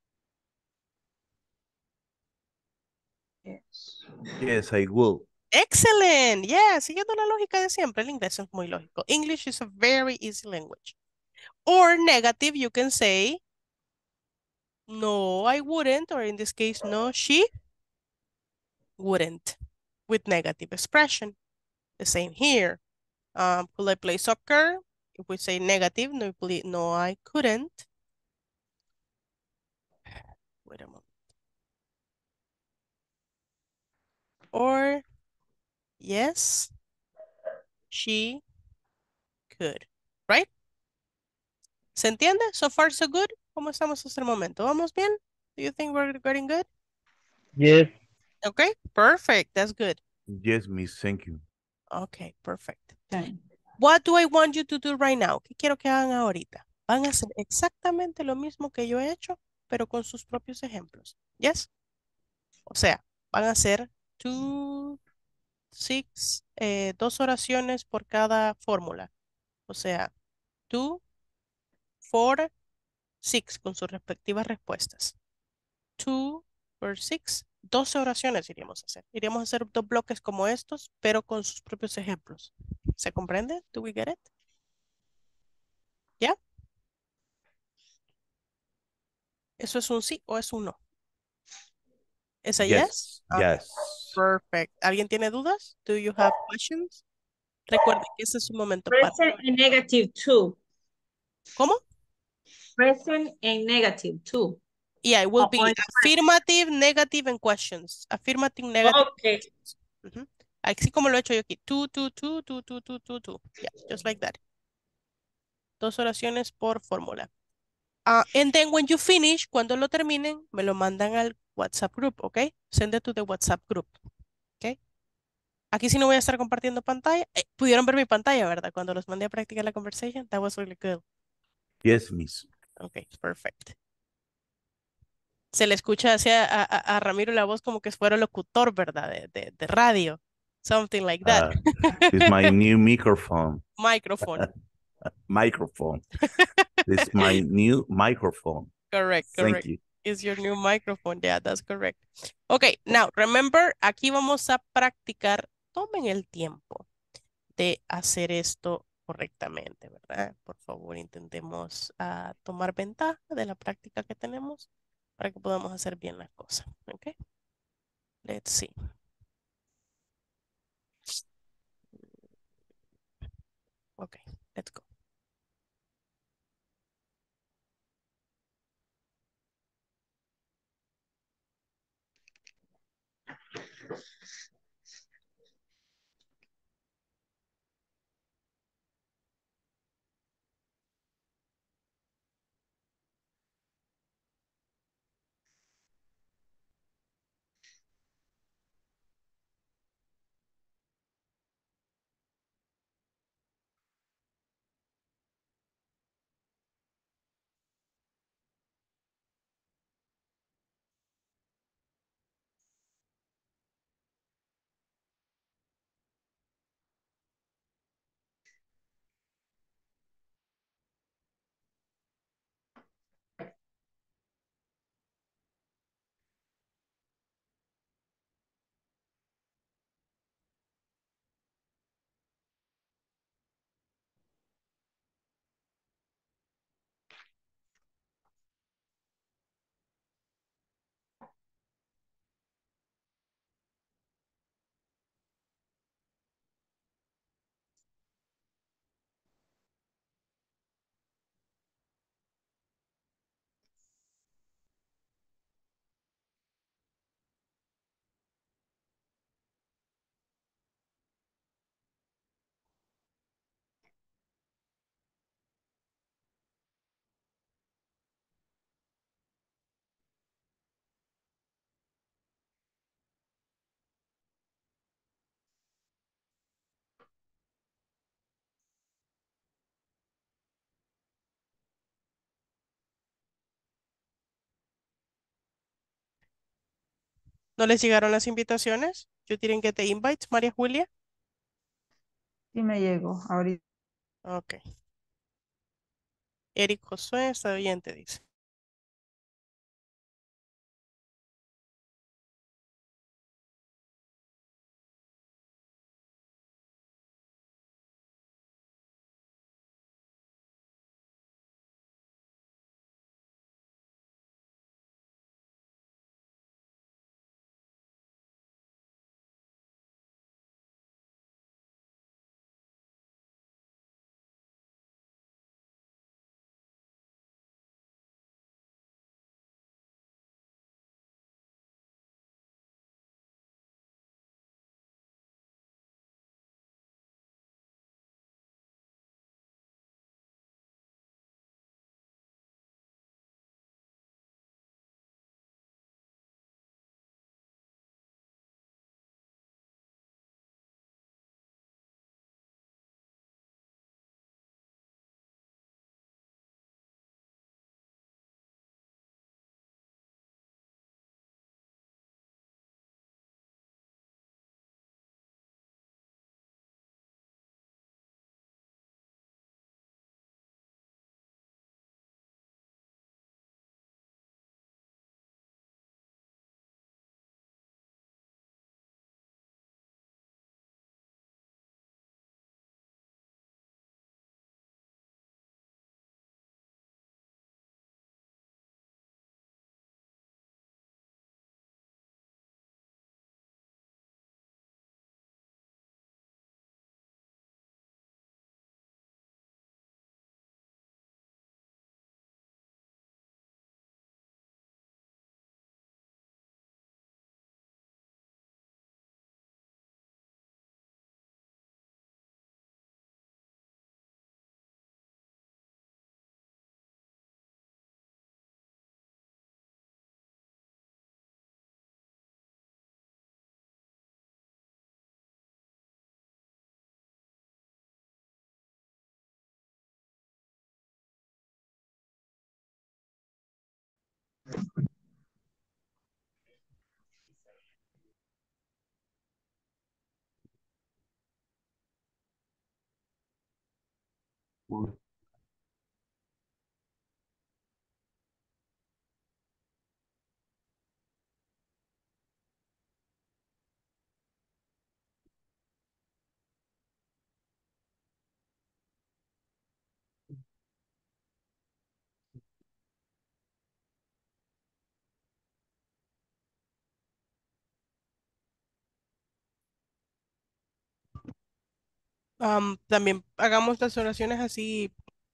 Yes. Yes, I will. Excellent. Yeah, siguiendo la lógica de siempre. El inglés es muy lógico. English is a very easy language. Or negative, you can say, no, I wouldn't. Or in this case, no, she wouldn't. With negative expression. The same here. Um, could I play soccer? If we say negative, no, play, no, I couldn't. Wait a moment. Or, yes, she could. Right? ¿Se entiende? So far, so good. ¿Cómo estamos hasta el momento? ¿Vamos bien? Do you think we're getting good? Yes. Okay, perfect. That's good. Yes, miss, thank you. Okay, perfect. Time. What do I want you to do right now? ¿Qué quiero que hagan ahorita? Van a hacer exactamente lo mismo que yo he hecho, pero con sus propios ejemplos. Yes? O sea, van a hacer two, six, eh, dos oraciones por cada fórmula. O sea, two, four, six con sus respectivas respuestas. Two, four, six, doce oraciones iríamos a hacer. Iríamos a hacer dos bloques como estos, pero con sus propios ejemplos. ¿Se comprende? Do we get it? ¿Ya? ¿Eso es un sí o es un no? ¿Es a yes? Yes, Okay, yes. perfect. ¿Alguien tiene dudas? Do you have questions? Recuerden que ese es un momento para... Present and negative too. ¿Cómo? Present and negative too. Yeah, it will O- be o- affirmative, negative, and questions. Affirmative, negative. Okay. Ujú. Así como lo he hecho yo aquí. Two, two, two, two, two, two, two, two. Yeah, just like that. Dos oraciones por fórmula. Uh, and then when you finish, cuando lo terminen, me lo mandan al WhatsApp group, ¿ok? Send it to the WhatsApp group, ¿ok? Aquí sí no voy a estar compartiendo pantalla. Eh, pudieron ver mi pantalla, ¿verdad? Cuando los mandé a practicar la conversation. That was really good. Yes, miss. Ok, perfect. Se le escucha hacia a, a, a Ramiro la voz como que fuera locutor, ¿verdad? De, de, de radio. Something like that. Uh, it's my new microphone. Microphone. Microphone. It's my new microphone. Correct, Thank correct. you. Is your new microphone. Yeah, that's correct. Okay, now remember, aquí vamos a practicar. Tomen el tiempo de hacer esto correctamente, ¿verdad? Por favor, intentemos uh, tomar ventaja de la práctica que tenemos para que podamos hacer bien las cosas. Okay, let's see. Okay, let's go. ¿No les llegaron las invitaciones? ¿You didn't get the invites, María Julia? Sí me llegó ahorita. Ok. Eric Josué está oyente, dice. Am, también hagamos las oraciones así,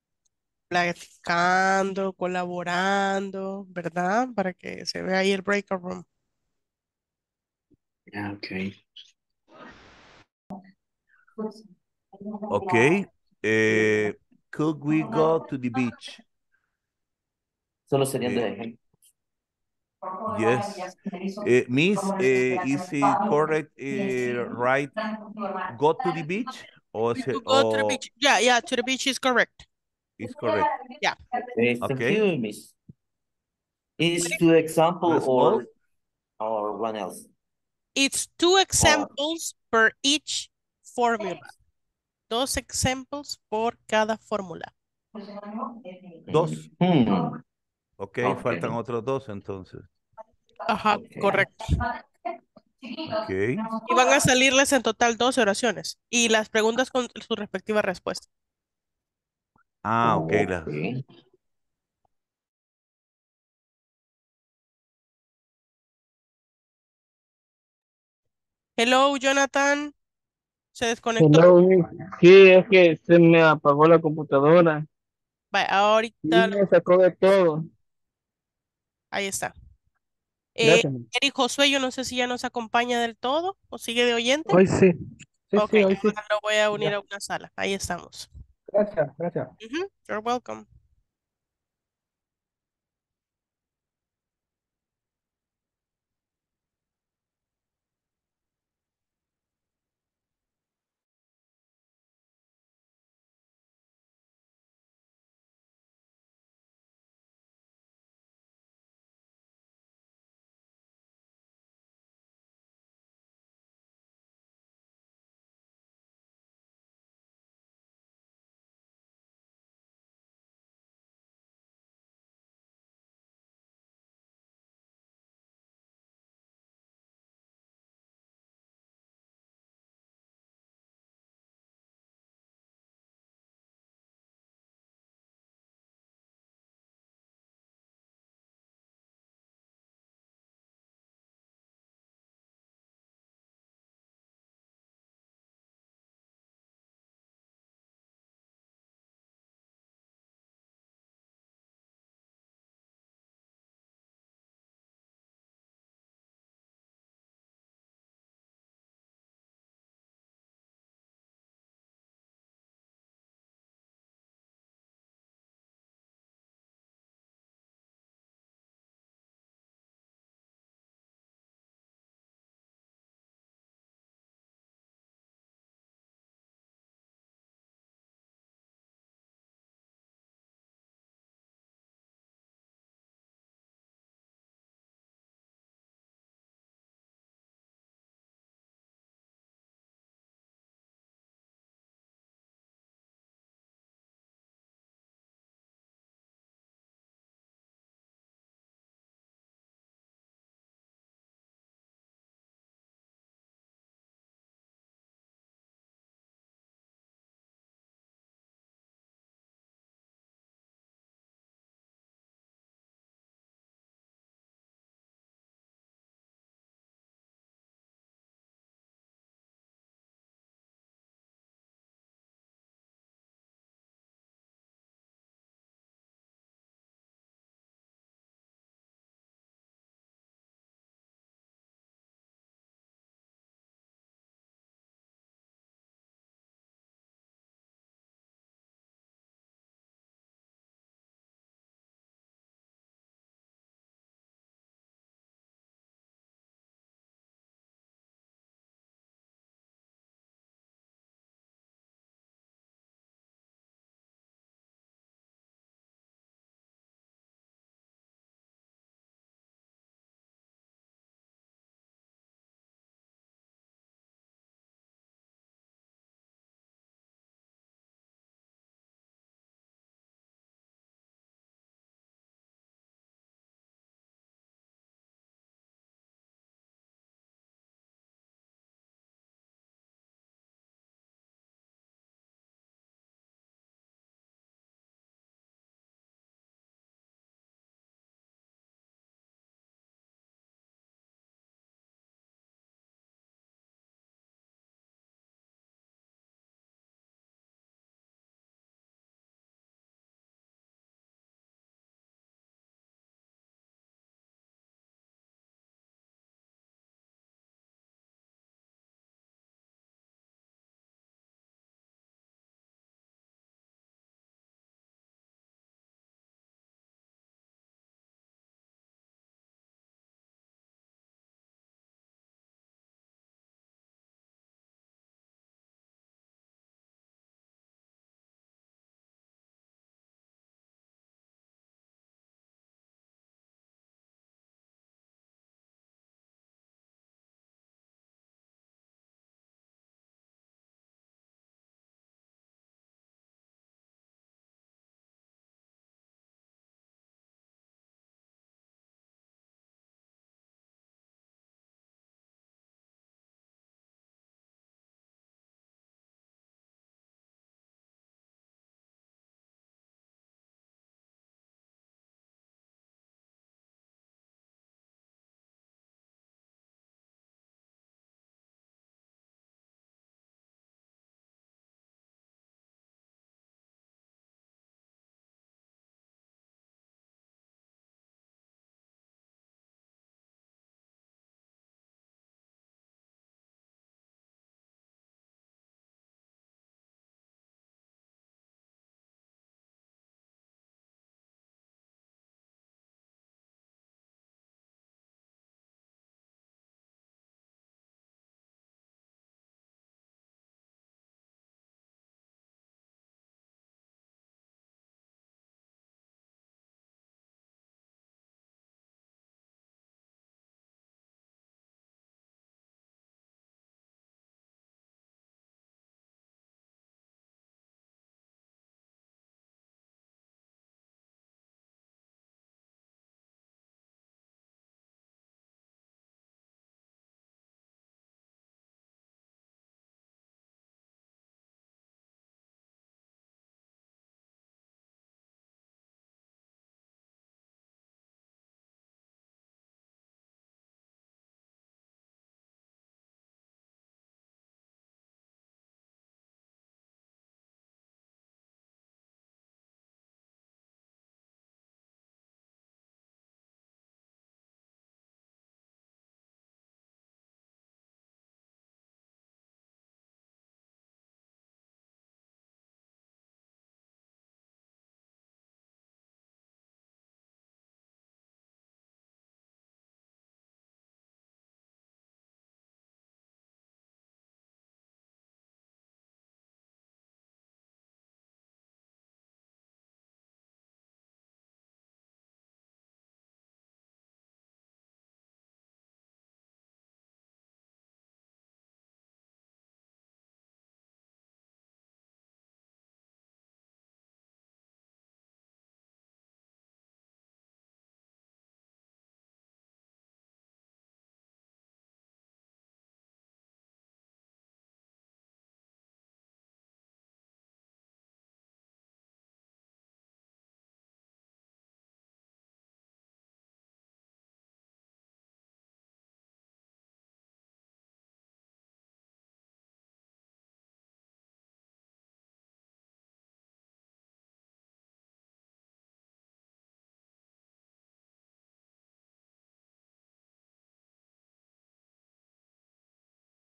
platicando, colaborando, ¿verdad? Para que se vea ahí el breakout room. Yeah, okay. Okay. Uh, could we go to the beach? Solo serían dos Uh, ejemplos. yes. Uh, Miss, uh, is it correct, uh, right? Go to the beach or, We is it- could go to the or beach. Yeah, yeah, to the beach is correct. is correct? Yeah. Eh, thank Okay. you, Miss. Is two example Let's or go. or one else? It's two Or examples per each formula. Dos examples por cada fórmula. Dos. Hmm. Okay, Okay. faltan otros dos entonces. Ajá, Okay. correcto. Okay. Y van a salirles en total doce oraciones. Y las preguntas con su respectiva respuesta. Ah, okay. Las, Okay. Hello, Jonathan. Se desconectó. Hello, Miss. Sí, es que se me apagó la computadora Vale, y ahorita me sacó de todo. ahí está. Eh, Gracias, Miss. Eric Josué, yo no sé si ya nos acompaña del todo o sigue de oyente. Hoy sí. Sí, Ok, sí, hoy sí. ahora lo voy a unir Ya. a una sala. Ahí estamos. Gracias, gracias. Ujú, you're welcome.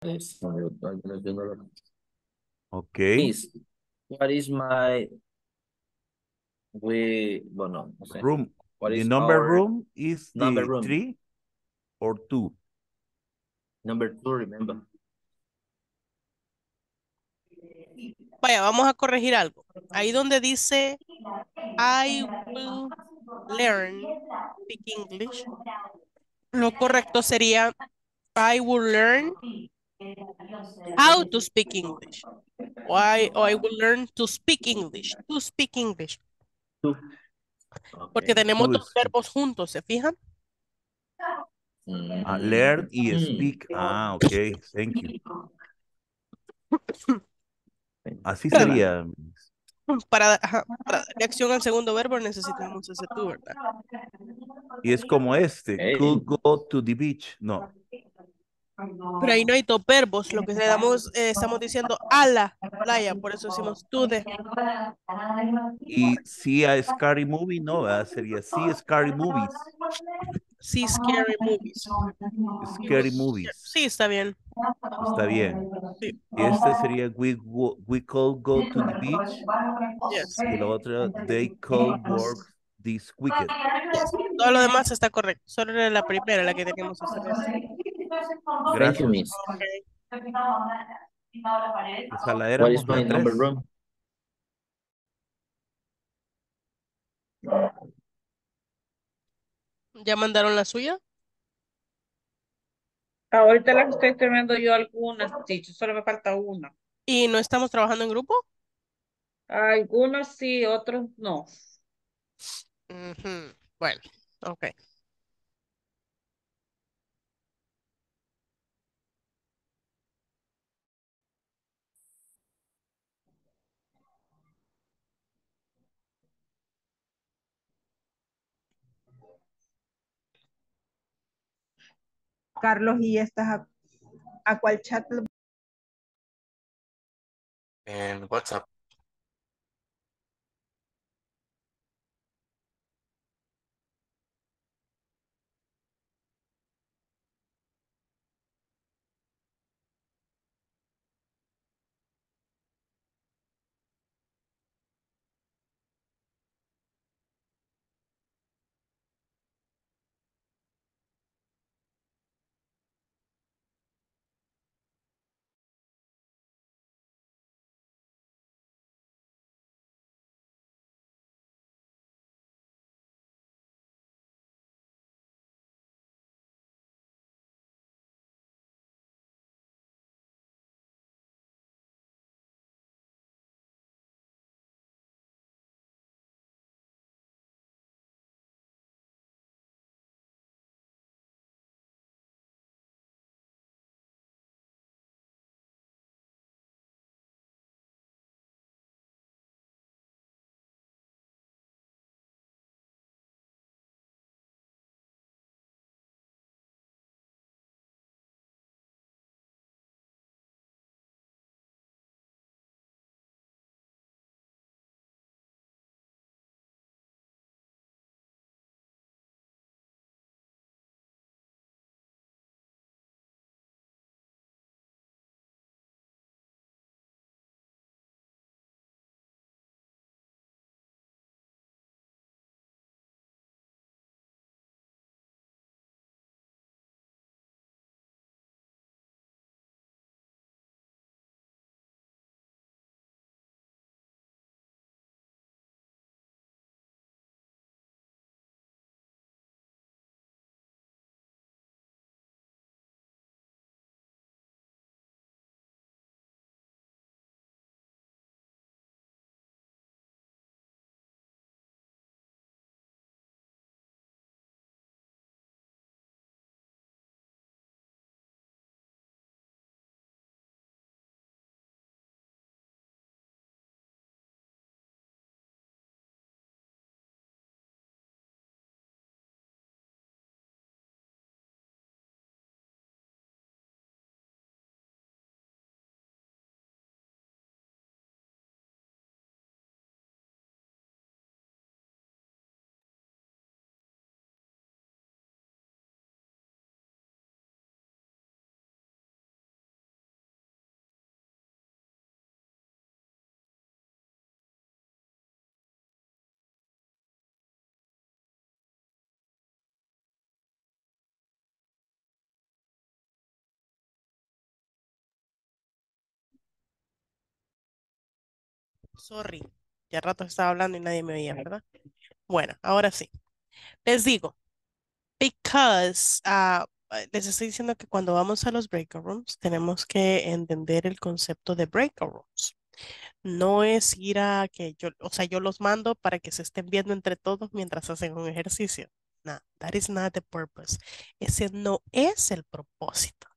Okay. Miss, what is my we bueno, no sé. Room. What The is number our room is number the room? three or two. Number two, remember. Vaya, vamos a corregir algo. Ahí donde dice I will learn speak English, lo correcto sería I will learn how to speak English. O I, o I will learn to speak English. To speak English. Two. Porque Okay. tenemos Two dos is verbos juntos, ¿se fijan? uh, learn y Mm. speak. Ah, okay. Thank you. Así Para, sería. para, ajá, para darle acción al segundo verbo necesitamos ese to, ¿verdad? Y es como este. Hey. Could go to the beach. No. Pero ahí no hay dos verbos. Lo que le damos, eh, estamos diciendo a la playa. Por eso decimos to the. Y see a scary movie. No, ¿verdad? Sería see scary movies. See scary movies. Scary movies. Sí, está bien. Está bien. Sí. Y este sería we, go- we could go to the beach. Yes. Y la otra, they could work this weekend. Yes. Todo lo demás está correcto. Solo era la primera la que teníamos que hacer eso. Thank you, Gracias. Miss. Okay. Esa la What is éramos my la number tres. room? ¿Ya mandaron la suya? Ahorita las estoy terminando yo algunas, teacher, solo me falta una. ¿Y no estamos trabajando en grupo? Algunos sí, otros no. Ujú. Bueno, ok. Carlos, ¿y estas a, a cuál chat? En WhatsApp. Sorry. Ya rato estaba hablando y nadie me oía, ¿verdad? Bueno, ahora sí. Les digo, because ah, les estoy diciendo que cuando vamos a los breakout rooms tenemos que entender el concepto de breakout rooms. No es ir a que yo, o sea, yo los mando para que se estén viendo entre todos mientras hacen un ejercicio. No, that is not the purpose. Ese no es el propósito.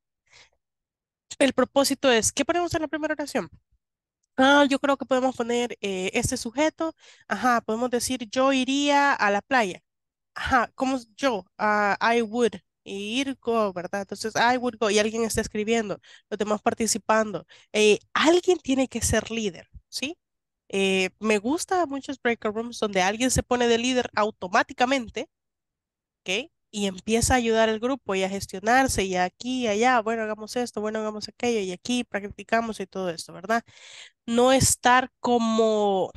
El propósito es, ¿qué ponemos en la primera oración? Ah, yo creo que podemos poner eh, este sujeto. Ajá, podemos decir yo iría a la playa. Ajá, ¿cómo es yo? Ah, I would. Y ir go, ¿verdad? Entonces, I would go. Y alguien está escribiendo, los demás participando. Eh, alguien tiene que ser líder, ¿sí? Eh, me gusta muchos breakout rooms donde alguien se pone de líder automáticamente, ¿ok? Y empieza a ayudar al grupo y a gestionarse y aquí y allá, bueno, hagamos esto, bueno, hagamos aquello y aquí practicamos y todo esto, ¿verdad? No estar como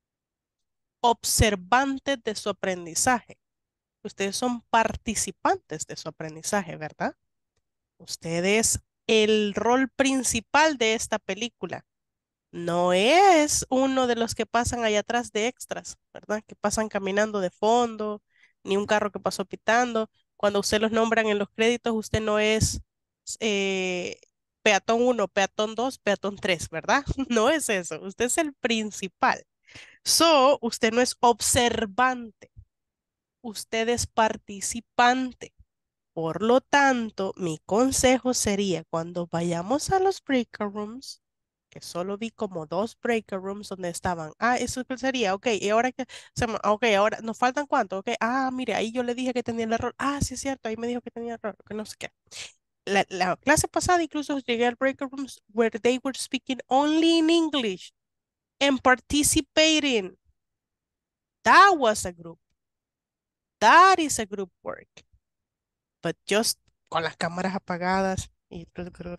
observantes de su aprendizaje. Ustedes son participantes de su aprendizaje, ¿verdad? Ustedes, el rol principal de esta película no es uno de los que pasan allá atrás de extras, ¿verdad? Que pasan caminando de fondo, ni un carro que pasó pitando. Cuando usted los nombran en los créditos, usted no es eh, peatón uno, peatón dos, peatón tres, ¿verdad? No es eso. Usted es el principal. So, usted no es observante, usted es participante. Por lo tanto, mi consejo sería cuando vayamos a los breakout rooms, que solo vi como dos breakout rooms donde estaban, ah, eso que sería, ok, y ahora que, se me- ok, ahora nos faltan cuánto, ok, ah, mire, ahí yo le dije que tenía el error, ah, sí es cierto, ahí me dijo que tenía error, que no sé qué. La, la clase pasada incluso llegué al breakout rooms where they were speaking only in English and participating. That was a group. That is a group work. But just con las cámaras apagadas y,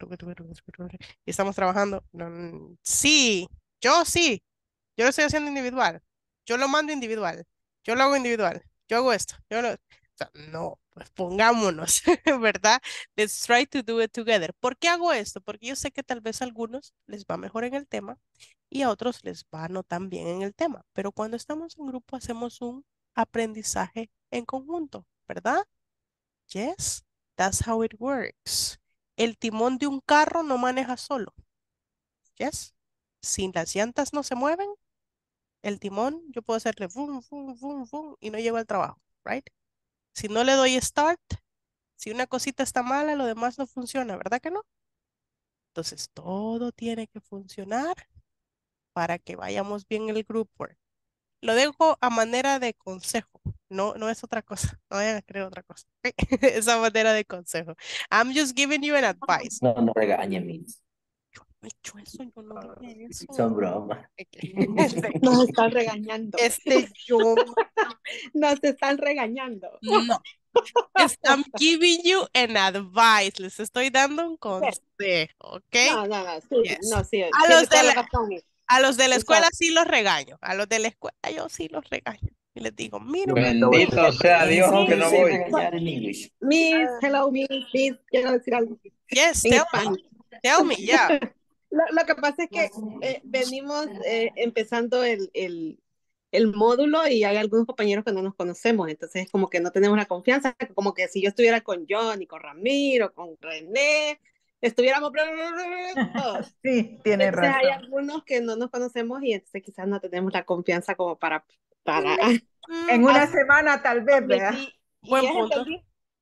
y estamos trabajando. No, no, sí, yo sí, yo lo estoy haciendo individual. Yo lo mando individual. Yo lo hago individual. Yo hago esto. Yo lo, o sea, no, pues pongámonos, ¿verdad? Let's try to do it together. ¿Por qué hago esto? Porque yo sé que tal vez a algunos les va mejor en el tema y a otros les va no tan bien en el tema. Pero cuando estamos en grupo hacemos un aprendizaje en conjunto, ¿verdad? Yes, that's how it works. El timón de un carro no maneja solo. Yes. Si las llantas no se mueven, el timón yo puedo hacerle boom, boom, boom, boom y no llego al trabajo, right? Si no le doy start, si una cosita está mala, lo demás no funciona, ¿verdad que no? Entonces todo tiene que funcionar para que vayamos bien el group work. Lo dejo a manera de consejo, no, no es otra cosa, no vayan a creer otra cosa. ¿Ok? Es a manera de consejo. I'm just giving you an advice. No, no regañe, Miss. No he hecho eso, yo no dije eso. Son bromas. Este, Nos están regañando. este yo, Nos están regañando. no. Es- I'm giving you an advice. Les estoy dando un consejo, ¿ok? No, no, no, sí, Yes. no, sí. A Tiene los toda de la la, razón, Miss. a los de la Tú escuela sabes. sí los regaño. A los de la escuela yo sí los regaño. Y les digo, miren, Bendito sea Dios How que do you no say voy. regañar en English? Miss, hello, Miss, Miss, quiero decir algo yes, en tell me, español. tell me, yeah. Lo, lo que pasa es que eh, venimos eh, empezando el, el, el módulo y hay algunos compañeros que no nos conocemos, entonces es como que no tenemos la confianza, como que si yo estuviera con Johnny, con Ramiro, con René, estuviéramos todos. Sí, tiene Entonces hay razón. algunos que no nos conocemos y entonces quizás no tenemos la confianza como para... para... En una Así- semana tal vez, vea. Y, y Buen es punto. entendible,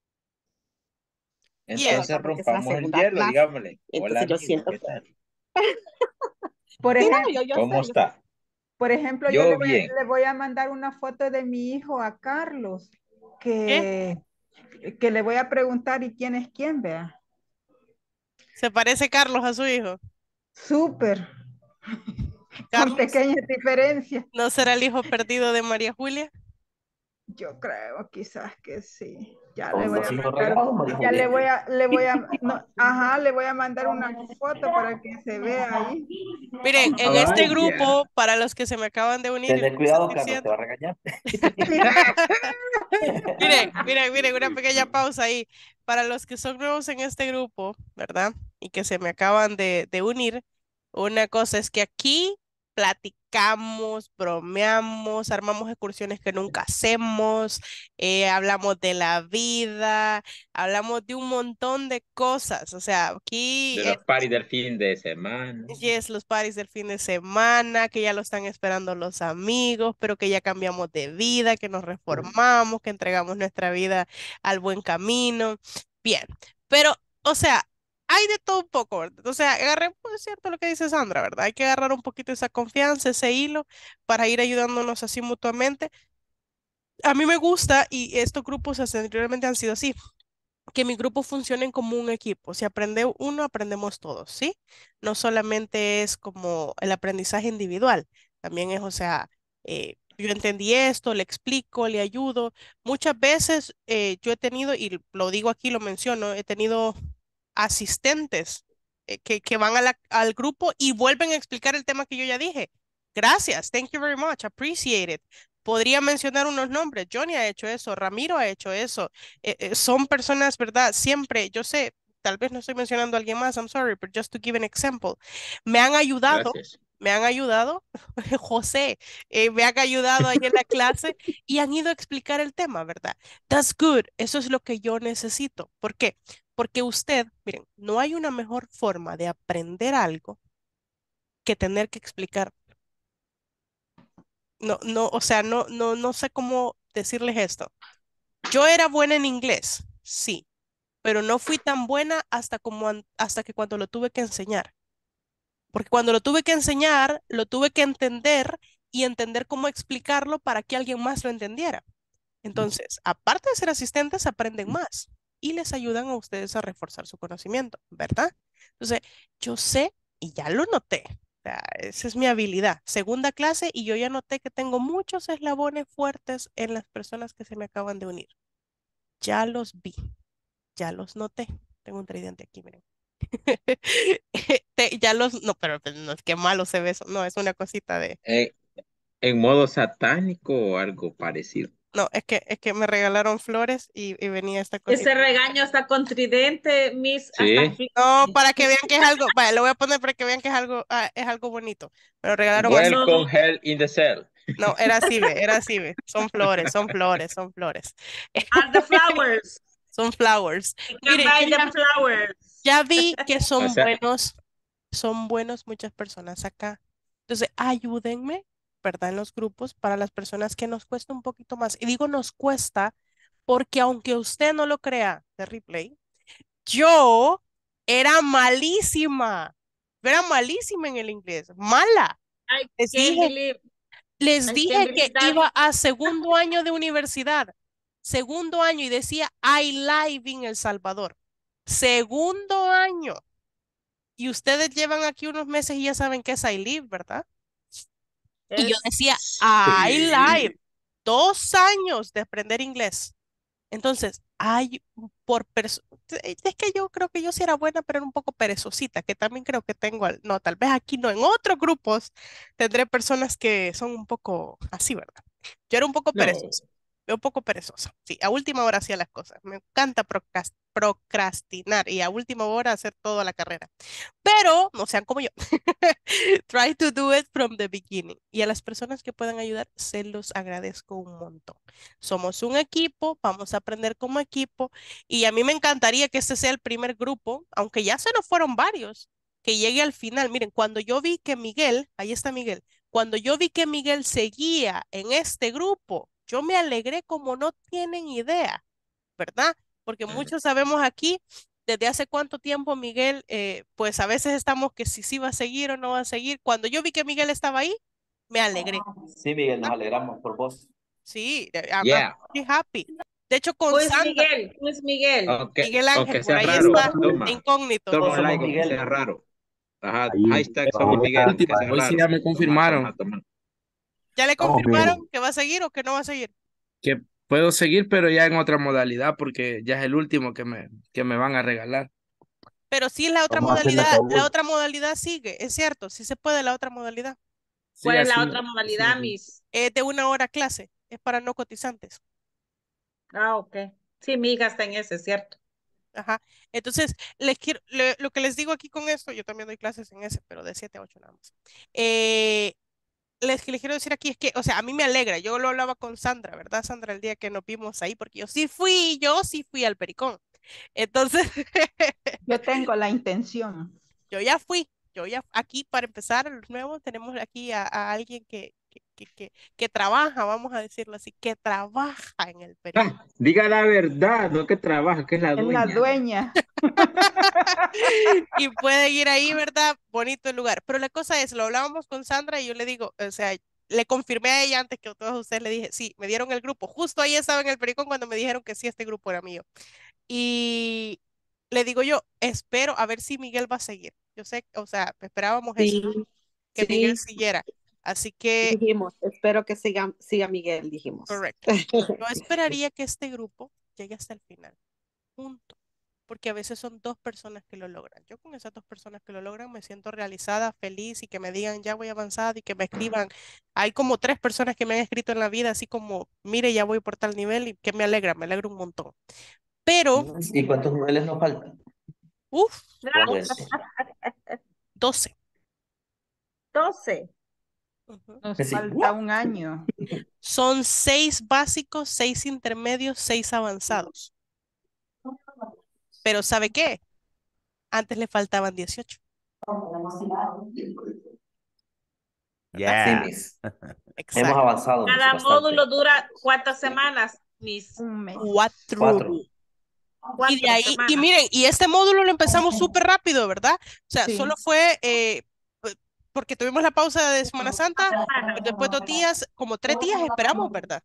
Entonces ¿verdad? Porque es la rompamos el segunda hielo, clase. digámosle. Entonces Hola, yo Miss, siento ¿qué que... tal? Por Sí, no, ejemplo, yo, yo ¿Cómo sé, yo está? por ejemplo, yo, Yo le voy, a, bien. le voy a mandar una foto de mi hijo a Carlos, ¿Qué? que, que le voy a preguntar y quién es quién, vea. ¿Se parece Carlos a su hijo? Súper, con Carlos, pequeñas diferencias. ¿no será el hijo perdido de María Julia? Yo creo, quizás que sí. Ya Son le voy los a hijos mandar, regados, María ya le Julieta. voy a, le voy a, no, ajá, le voy a mandar una foto para que se vea ahí. Miren, en este Vaya. grupo, para los que se me acaban de unir y Tener les cuidado, estoy Carlos, te diciendo, va a regañar. miren, miren, miren, una pequeña pausa ahí. Para los que son nuevos en este grupo, ¿verdad? Y que se me acaban de, de unir, una cosa es que aquí platicamos, bromeamos, armamos excursiones que nunca hacemos, eh, hablamos de la vida, hablamos de un montón de cosas. O sea, aquí De eh, los parties del fin de semana. yes, los parties del fin de semana, que ya lo están esperando los amigos, pero que ya cambiamos de vida, que nos reformamos, que entregamos nuestra vida al buen camino. Bien, pero, o sea, hay de todo un poco, ¿verdad? O sea, agarremos, es cierto lo que dice Sandra, ¿verdad? Hay que agarrar un poquito esa confianza, ese hilo, para ir ayudándonos así mutuamente. A mí me gusta, y estos grupos anteriormente han sido así, que mi grupo funcionen como un equipo. Si aprende uno, aprendemos todos, ¿sí? No solamente es como el aprendizaje individual, también es, o sea, eh, yo entendí esto, le explico, le ayudo. Muchas veces eh, yo he tenido, y lo digo aquí, lo menciono, he tenido asistentes eh, que, que van a la- al grupo y vuelven a explicar el tema que yo ya dije. Gracias, thank you very much, appreciate it. Podría mencionar unos nombres. Johnny ha hecho eso, Ramiro ha hecho eso. Eh, eh, son personas, ¿verdad? Siempre, yo sé, tal vez no estoy mencionando a alguien más, I'm sorry, but just to give an example. Me han ayudado, Gracias. me han ayudado, José, eh, me han ayudado ahí en la clase y han ido a explicar el tema, ¿verdad? That's good. Eso es lo que yo necesito. ¿Por qué? Porque usted, miren, no hay una mejor forma de aprender algo que tener que explicar. No, no, o sea, no, no, no sé cómo decirles esto. Yo era buena en inglés, sí, pero no fui tan buena hasta como an- hasta que cuando lo tuve que enseñar. Porque cuando lo tuve que enseñar, lo tuve que entender y entender cómo explicarlo para que alguien más lo entendiera. Entonces, aparte de ser asistentes, aprenden más y les ayudan a ustedes a reforzar su conocimiento, ¿verdad? Entonces, yo sé y ya lo noté. O sea, esa es mi habilidad. Segunda clase y yo ya noté que tengo muchos eslabones fuertes en las personas que se me acaban de unir. Ya los vi, ya los noté. Tengo un tridente aquí, miren. Te- ya los, no, pero pues, no es que malo se ve eso. No, es una cosita de, Eh, ¿En modo satánico o algo parecido? no, es que, es que me regalaron flores y, y venía esta cosita. Ese regaño está con tridente, Miss. Sí. Hasta fi- No, para que vean que es algo, vaya, lo voy a poner para que vean que es algo, ah, es algo bonito. Me lo regalaron así. No. Welcome hell in the cell. No, era así, ve, era así, ve. Son flores, son flores, son flores. Are the flowers. Son flowers. You can Miren, buy yo the ya, flowers. ya vi que O son sea, buenos, son buenos muchas personas acá. Entonces, ayúdenme, ¿verdad? En los grupos para las personas que nos cuesta un poquito más. Y digo nos cuesta porque aunque usted no lo crea, de replay, yo era malísima. Yo era malísima en el inglés, mala. I Les can't dije, believe, les I can't dije que believe that. iba a segundo año de universidad. Segundo año y decía I live en El Salvador. Segundo año. Y ustedes llevan aquí unos meses y ya saben qué es I live, ¿verdad? Y yo Es- decía I live. sí. Dos años de aprender inglés. Entonces, hay por perso- es que yo creo que yo sí era buena, pero era un poco perezosita, que también creo que tengo, al- no, tal vez aquí no, en otros grupos tendré personas que son un poco así, ¿verdad? Yo era un poco No. perezosa, un poco perezosa, sí, a última hora hacía las cosas, me encanta procras- procrastinar y a última hora hacer toda la carrera, pero no sean como yo. Try to do it from the beginning. Y a las personas que puedan ayudar, se los agradezco un montón. Somos un equipo, vamos a aprender como equipo y a mí me encantaría que este sea el primer grupo, aunque ya se nos fueron varios, que llegue al final. Miren, cuando yo vi que Miguel, ahí está Miguel, cuando yo vi que Miguel seguía en este grupo, yo me alegré como no tienen idea, ¿verdad? Porque muchos sabemos aquí desde hace cuánto tiempo Miguel, eh, pues a veces estamos que si sí va a seguir o no va a seguir. Cuando yo vi que Miguel estaba ahí, me alegré. Sí, Miguel, nos alegramos por vos. Sí, eh, I'm, I'm Yeah. pretty happy. De hecho, con Who is Sandra, Miguel? Who is Miguel? Aunque, Miguel Ángel, aunque por sea ahí raro, está, de toma. incógnito. Toma Todos un somos like, aunque Miguel. sea raro. Ajá, Ahí, hashtag vamos somos a Miguel, aunque Último, sea hoy sí raro. ya me Toma, confirmaron toma, toma. ¿Ya le Estamos confirmaron bien. que va a seguir o que no va a seguir? que puedo seguir, pero ya en otra modalidad, porque ya es el último que me, que me van a regalar. Pero sí, la otra Vamos a hacer la modalidad, la cabul. otra modalidad sigue, es cierto, sí se puede la otra modalidad. Sí, ¿Cuál es la así, otra así modalidad, me- Miss? Es de una hora clase, es para no cotizantes. Ah, ok. Sí, mi hija está en ese, ¿cierto? Ajá. Entonces, les quiero, le- lo que les digo aquí con esto, yo también doy clases en ese, pero de siete a ocho nada más. Eh, les, que les quiero decir aquí es que, o sea, a mí me alegra. Yo lo hablaba con Sandra, ¿verdad, Sandra? El día que nos vimos ahí, porque yo sí fui, yo sí fui al Pericón. Entonces, Yo tengo la intención. yo ya fui. Yo ya, aquí para empezar, los nuevos, tenemos aquí a, a alguien que, que, que, que, que trabaja, vamos a decirlo así, que trabaja en el Pericón. Ah, diga la verdad, no que trabaja, que es la Es dueña. la dueña. Y puede ir ahí, ¿verdad? Bonito el lugar. Pero la cosa es, lo hablábamos con Sandra y yo le digo, o sea, le confirmé a ella antes que a todos ustedes, le dije, sí, me dieron el grupo. Justo ahí estaba en el Pericón cuando me dijeron que sí, este grupo era mío. Y le digo yo, espero a ver si Miguel va a seguir. Yo sé, o sea, esperábamos eso, Sí, que Miguel sí, siguiera. Así que, dijimos, espero que siga, siga Miguel, dijimos. correcto. Yo esperaría que este grupo llegue hasta el final, junto, porque a veces son dos personas que lo logran. Yo con esas dos personas que lo logran me siento realizada, feliz y que me digan ya voy avanzada y que me escriban. Hay como tres personas que me han escrito en la vida, así como, mire, ya voy por tal nivel y que me alegra, me alegra un montón. Pero, ¿Y cuántos niveles nos faltan? uff, Bueno, doce. doce. Ujú. Nos sí. falta un año. Son seis básicos, seis intermedios, seis avanzados. Pero ¿sabe qué? Antes le faltaban dieciocho. Sí, Yeah. Miss. Hemos Exacto. avanzado, Miss, Cada bastante. módulo dura ¿cuántas semanas, Miss? Un mes. Cuatro. Cuatro. Y Cuatro de ahí, y semanas. miren, y este módulo lo empezamos súper rápido, ¿verdad? O sea, Sí. solo fue eh, p- porque tuvimos la pausa de Semana Santa, Semana. después dos días, como tres días esperamos, ¿verdad?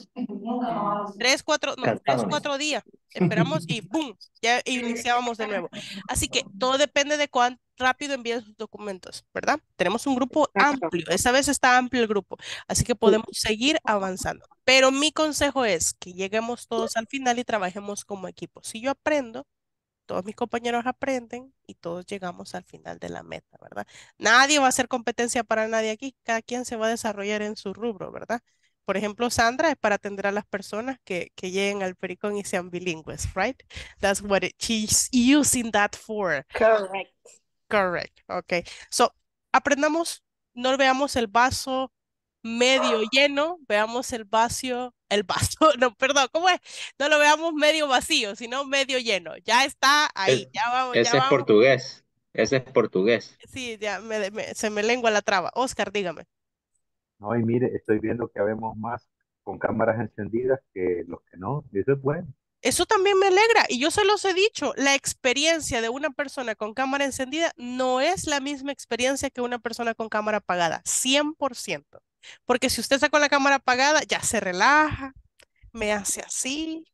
Tres, cuatro, no, tres, Cansado, Miss. cuatro días. Esperamos y ¡boom! Ya iniciábamos de nuevo. Así que todo depende de cuán rápido envíen sus documentos, ¿verdad? Tenemos un grupo amplio. Esta vez está amplio el grupo. Así que podemos seguir avanzando. Pero mi consejo es que lleguemos todos al final y trabajemos como equipo. Si yo aprendo, todos mis compañeros aprenden y todos llegamos al final de la meta, ¿verdad? Nadie va a hacer competencia para nadie aquí. Cada quien se va a desarrollar en su rubro, ¿verdad? Por ejemplo, Sandra es para atender a las personas que, que lleguen al Pericón y sean bilingües, right? That's what it, she's using that for. Correct. Correct. Okay. So, aprendamos, no veamos el vaso medio lleno, veamos el vaso, el vaso, no, perdón, ¿cómo es? No lo veamos medio vacío, sino medio lleno. Ya está ahí, Es- ya vamos, ese ya es vamos. portugués. Ese es portugués. Sí, ya me- me- se me lengua la traba. Oscar, dígame. No, y mire, estoy viendo que habemos más con cámaras encendidas que los que no. Y eso es bueno. Eso también me alegra y yo se los he dicho, la experiencia de una persona con cámara encendida no es la misma experiencia que una persona con cámara apagada, cien por ciento. Porque si usted está con la cámara apagada, ya se relaja, me hace así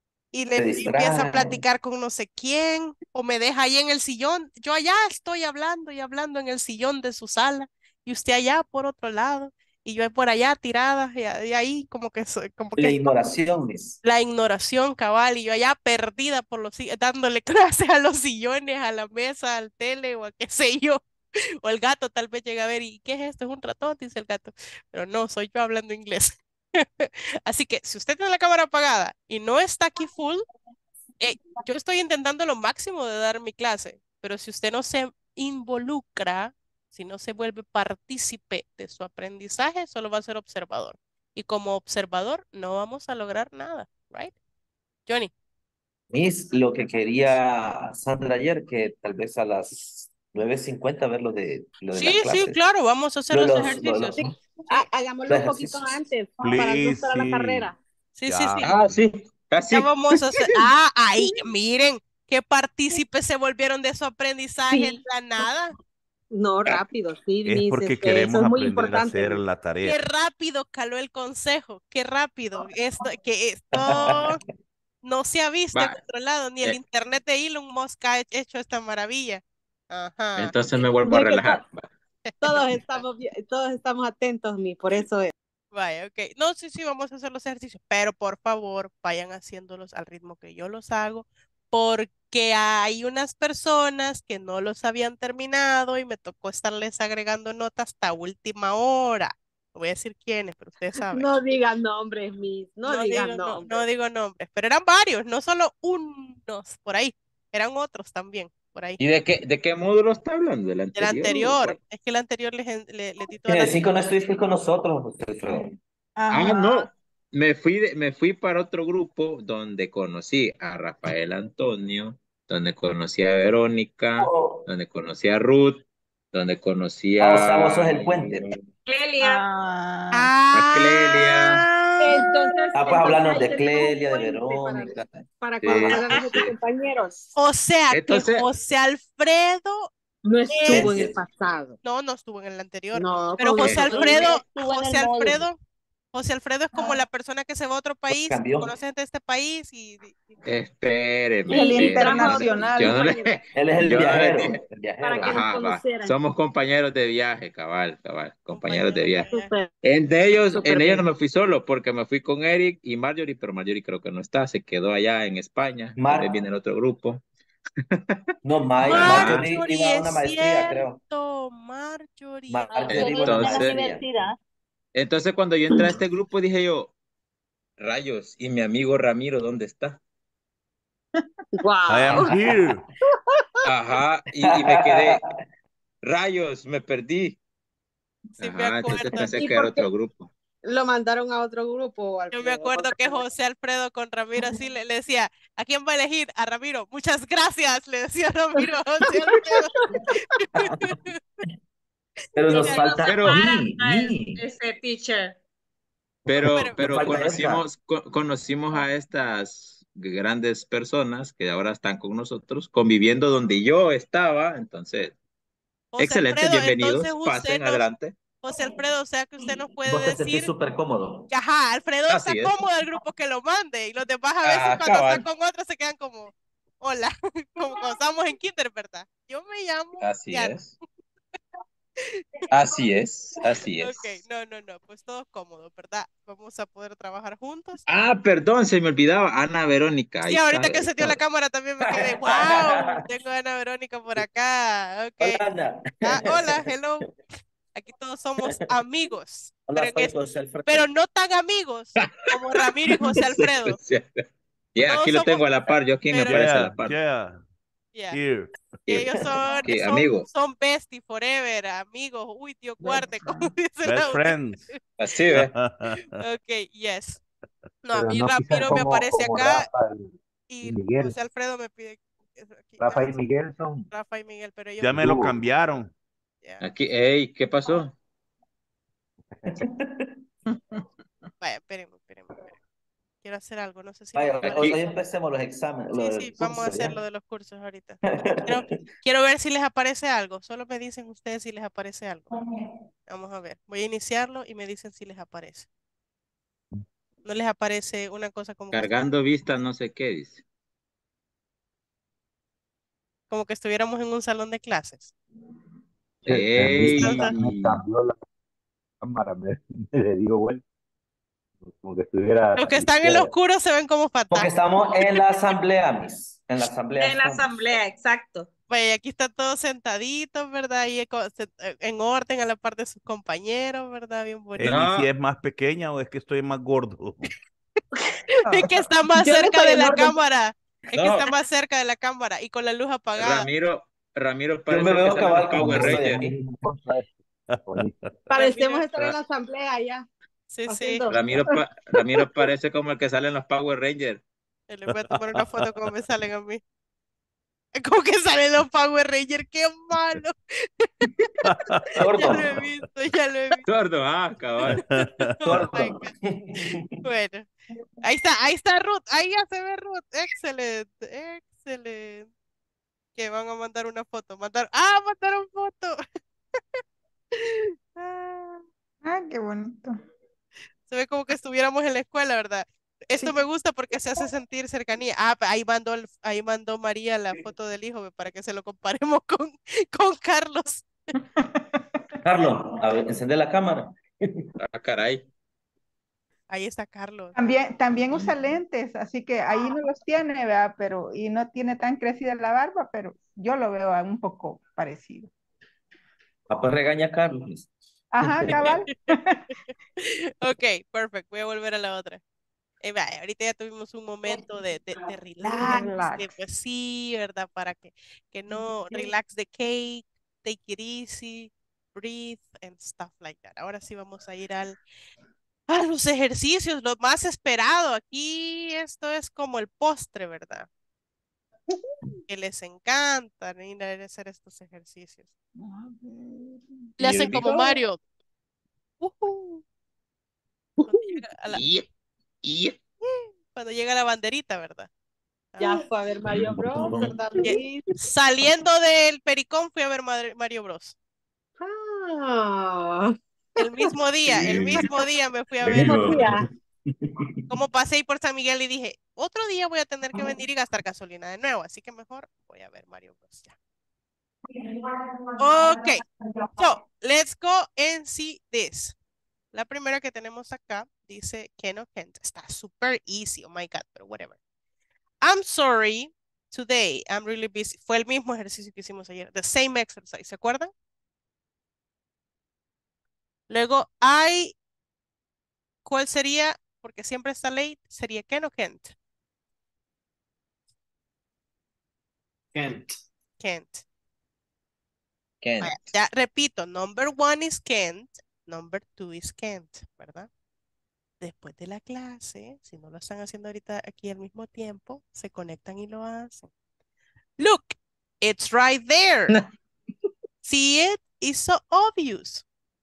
y le Se empieza a distrae. platicar con no sé quién o me deja ahí en el sillón. Yo allá estoy hablando y hablando en el sillón de su sala y usted allá por otro lado y yo por allá tirada y, a- y ahí como que soy, como que La es ignoración, Miss. la ignoración cabal y yo allá perdida por los si- dándole clases a los sillones, a la mesa, al tele o a qué sé yo. O el gato tal vez llega a ver y ¿qué es esto? Es un ratón, dice el gato. Pero no, soy yo hablando inglés. Así que si usted tiene la cámara apagada y no está aquí full, eh, yo estoy intentando lo máximo de dar mi clase, pero si usted no se involucra, si no se vuelve partícipe de su aprendizaje, solo va a ser observador. Y como observador no vamos a lograr nada, right? Johnny. Miss, lo que quería Sandra ayer, que tal vez a las nueve cincuenta ver lo de, lo de Sí, las sí, clases. claro, vamos a hacer Lo de los los, lo de ejercicios. los- Ha- hagámoslo los un poquito ejercicios. antes para no Please, esperar la sí. carrera. Sí, sí, Ya. sí. Ah, sí. Ya Así. vamos a hacer. Ah, ahí, miren, qué partícipes se volvieron de su aprendizaje de Sí. la nada. No, rápido, sí, Es Miss, porque este, eso queremos es muy aprender a importante, hacer Miss. la Qué tarea. rápido caló el consejo, qué rápido. Esto, que esto no se ha visto en Va, otro lado, ni el eh, internet de Elon Musk ha he- hecho esta maravilla. Ajá. entonces me vuelvo a Es que to- relajar. Va. todos estamos, bien- todos estamos atentos, Miss, por eso es. Vaya, ok. No, sí, sí, vamos a hacer los ejercicios, pero por favor, vayan haciéndolos al ritmo que yo los hago, porque hay unas personas que no los habían terminado y me tocó estarles agregando notas hasta última hora. No voy a decir quiénes, pero ustedes saben. No digan nombres, Miss, no, No digan digo, no, nombres. no digo nombres, pero eran varios, no solo unos por ahí, eran otros también. por ahí. ¿Y de qué, de qué módulo está hablando? ¿Del El anterior? anterior, es que el anterior le, le, le di toda En la... el cinco no estuviste con nosotros, José Alfredo. Ah, no. Me fui, de- me fui para otro grupo donde conocí a Rafael Antonio, donde conocí a Verónica, donde conocí a Ruth, donde conocí Ah, o sea, vos a, sos el puente. Clelia. a Clelia. Entonces, Ah, pues entonces hablamos ahí de tenemos un Clelia, de puente para, Verónica. para Sí. conocer a los otros compañeros. O sea que Entonces, José Alfredo No estuvo en es... el pasado. No, no estuvo en el anterior. No, Pero con José nosotros Alfredo, no. Estuvo en el José módulo. Alfredo, José Alfredo es como la persona que se va a otro país, Cambió. conoce gente de este país y... y- espéreme, El Y trajo a otros espéreme. Yo no le, internacional. Él es el yo no le viajero. dije. El viajero. para que nos Ajá, va. conocieran. Somos compañeros de viaje, cabal, cabal, compañeros de compañeros de viaje. viaje. Súper, En de ellos, súper en ellos no bien. me fui solo porque me fui con Eric y Marjorie, pero Marjorie creo que no está, se quedó allá en España. Tal vez Mar- viene el otro grupo. No, Ma- Ajá. Marjorie Marjorie, iba a es una maestría, creo. cierto, Marjorie. Marjorie Solo iba a una iban a la Entonces, maestría. universidad. entonces cuando yo entré a este grupo dije yo, rayos, ¿y mi amigo Ramiro dónde está? I am Wow. here. Ajá, y, y me quedé, rayos, me perdí. Sí, me Ajá, entonces acuerdo. pensé ¿Y que era por qué otro grupo. lo mandaron a otro grupo, Yo me Alfredo? acuerdo que José Alfredo con Ramiro así le, le decía, ¿a quién va a elegir? A Ramiro. Muchas gracias, le decía Ramiro a José Alfredo. Pero Y nos me Y nos falta acuerdo- separa mí, a mí. ese teacher. Pero, Pero- Nos pero falta Edgar. conocimos, co- conocimos a estas grandes personas que ahora están con nosotros, conviviendo donde yo estaba. Entonces, José excelente, Alfredo, entonces bienvenidos, usted pasen nos, adelante. José Alfredo, o sea que usted nos puede Vos te sentís decir súper cómodo. que, ajá, Alfredo está Así es. cómodo el grupo que lo mande y los demás a veces Ah, cuando están cabal. con otros se quedan como, hola, como cuando estábamos en kinder, ¿verdad? Yo me llamo Así Diana. es. Así es, así Ok, es. no, no, no, pues todos cómodos, ¿verdad? Vamos a poder trabajar juntos. Ah, perdón, se me olvidaba. Ana Verónica, ahí Sí, está. ahorita que ahí se dio la está. cámara también me quedé, wow, tengo a Ana Verónica por acá, Hola, ok. Ana. Ah, hola, hello. Aquí todos somos amigos, pero, Hola, en soy es- José Alfredo. pero no tan amigos como Ramiro y José Alfredo. Ya, Todos aquí lo somos, tengo a la par. Yo aquí me pero aparece a la Yeah, par. yeah. ya, Here. ellos son, Aquí, son, amigo. son bestie forever, amigos, uy, tío cuarte, como dice Best la friends. Así ve. Ok, yes. No, a Pero mí no quizás Ramiro me como, aparece como acá Rafa y, y y Miguel. José Alfredo me pide eso aquí. Rafa y Ajá, Miguel son Rafa y Miguel, pero ellos Ya no. me lo dúo. cambiaron. Ya. Aquí, ey, ¿qué pasó? Vaya, espérenme, espérenme, espérenme. Quiero hacer algo, no sé si Vaya, les hoy, parece. hoy empecemos los exámenes, Sí, los sí, del vamos a curso, hacer ¿ya? lo de los cursos ahorita. Pero quiero, quiero ver si les aparece algo. Solo me dicen ustedes si les aparece algo. Vamos a ver. Voy a iniciarlo y me dicen si les aparece. No les aparece una cosa como que, Cargando vista, no sé qué dice. como que estuviéramos en un salón de clases. En, en vista Ey. me cambió la cámara, me, me le dio vuelta, como que estuviera a Los que la están en lo izquierda. oscuro se ven como Porque fantasmas. estamos en la asamblea, Miss. En la asamblea En la estamos. asamblea, exacto. Vaya, aquí están todos sentaditos, ¿verdad? Y eco- se- en orden a la par de sus compañeros, ¿verdad? Bien bonito. Ey, ¿y si No, es más pequeña o es que estoy más gordo? Es que está más Yo no cerca estoy de en la orden. cámara. Es que no. está más cerca de la cámara y con la luz apagada. Ramiro, Ramiro Yo parece me el que veo sale en los cabal como Power que estoy Rangers. aquí. Bonito. Parecemos Ramiro, estar en Ra- la asamblea ya, sí, sí. haciendo. Ramiro, pa- Ramiro parece como el que sale en los Power Rangers. Eh, Les voy a tomar una foto como me salen a mí. Como que salen los Power Rangers, qué malo. Ya lo Sordo. he visto, ya lo he visto. Sordo, ah, cabal. Oh my Sordo. God. Bueno, ahí está, ahí está Ruth, ahí ya se ve Ruth. Excelente, excelente. Que van a mandar una foto. Mandar, ah, mandaron foto. Ah, Ah, qué bonito. se ve como que estuviéramos en la escuela, ¿verdad? Esto me gusta porque se hace sentir cercanía. Ah, ahí mandó, el- ahí mandó María la foto del hijo para que se lo comparemos con, con Carlos. Carlos, a ver, encende la cámara. Ah, caray. Ahí está Carlos. También, también usa lentes, así que ahí no los tiene, ¿verdad? Pero, y no tiene tan crecida la barba, pero yo lo veo un poco parecido. Ah, pues regaña a Carlos, Miss. Ajá, cabal. Ok, perfecto. Voy a volver a la otra. Eh, vaya, ahorita ya tuvimos un momento de, de, de relax, de Relax. pues sí, ¿verdad? Para que, que no relax the cake, take it easy, breathe and stuff like that. Ahora sí vamos a ir al, a los ejercicios, lo más esperado. Aquí esto es como el postre, ¿verdad? Que les encanta ir a hacer estos ejercicios. Le hacen como Mario. Ujú. Cuando llega a la, Y, y, cuando llega la banderita, ¿verdad? Ya fue a ver Mario Bros, ¿verdad, Luis? Saliendo del Pericón fui a ver Madre- Mario Bros. Ah, El mismo día, el mismo día me fui a el ver. mismo día. Como pasé ahí por San Miguel y dije, otro día voy a tener que venir y gastar gasolina de nuevo, así que mejor voy a ver Mario Bros. Ya. Ok, so let's go and see this. La primera que tenemos acá dice Ken o Kent. Está super easy, oh my God, pero whatever. I'm sorry, today I'm really busy. Fue el mismo ejercicio que hicimos ayer, the same exercise, ¿se acuerdan? Luego, I, ¿cuál sería? Porque siempre está late, sería Ken o Kent. Kent. Kent. Kent. Vaya, ya repito, number one is Kent, number two is Kent, ¿verdad? Después de la clase, si no lo están haciendo ahorita aquí al mismo tiempo, se conectan y lo hacen. Look, it's right there. See it? It's so obvious.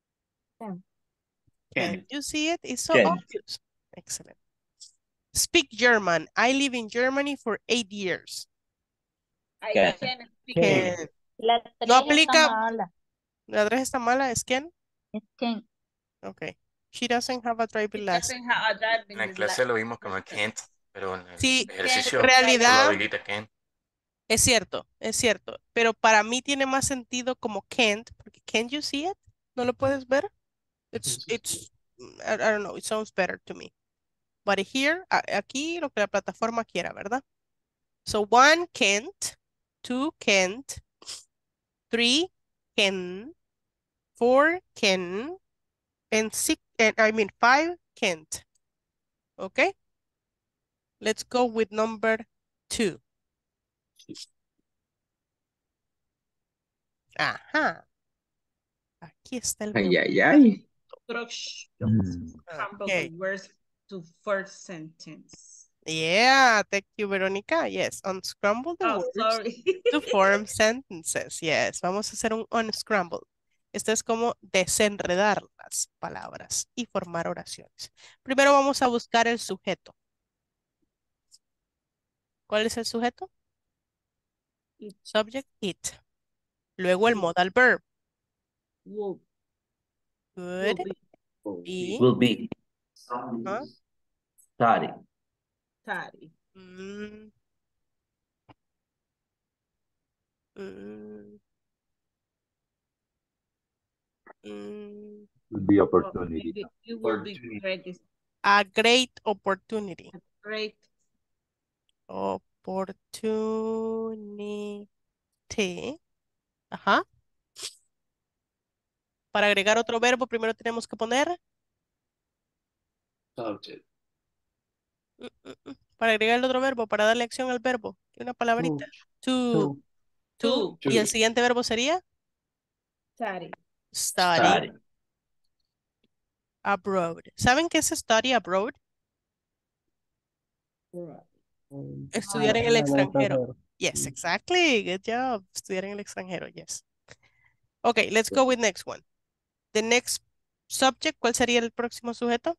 Can you see it? It's so Kent. obvious. Excellent. Speak German. I live in Germany for eight years. I Kent. can speak Ken. German. La tres No está aplica. mala. La address está mala. ¿Es Ken? Es Ken. Okay. She doesn't have a driving It license. doesn't have a driving En la clase li- lo vimos como Kent, pero en el Sí, ejercicio en realidad solo habilita Kent. es cierto, es cierto. Pero para mí tiene más sentido como Kent, porque can you see it? ¿No lo puedes ver? It's, it's, I, I don't know, it sounds better to me. But here, a- aquí lo que la plataforma quiera, ¿verdad? So one Kent, two Kent, three Ken, four Ken, and six, and I mean five Kent. Okay? Let's go with number two. Ajá. Aquí está el Ay, ay, ay. Instructions. Example Okay. words to first sentence. Yeah, thank you, Veronica. Yes, unscramble the Oh, words sorry. to form sentences. Yes, vamos a hacer un unscramble. Esto es como desenredar las palabras y formar oraciones. Primero vamos a buscar el sujeto. ¿Cuál es el sujeto? It. Subject, it. Luego el modal verb. Will, Good. will Be. be, Will be. Ajá. Study. study. Mm. Mm. Mm. The Or opportunity. maybe it will be great. A great opportunity. Great. Opportunity. Ajá. Para agregar otro verbo, primero tenemos que poner. Subject. Mm, mm, mm. Para agregar el otro verbo, para darle acción al verbo. Una palabrita. To. To. To. Y el siguiente verbo sería Study. study Study. abroad. ¿Saben qué es study abroad? Estudiar en el extranjero. Yes, exactly. Good job. Estudiar en el extranjero. Yes. Okay, let's go with next one. The next subject, ¿cuál sería el próximo sujeto?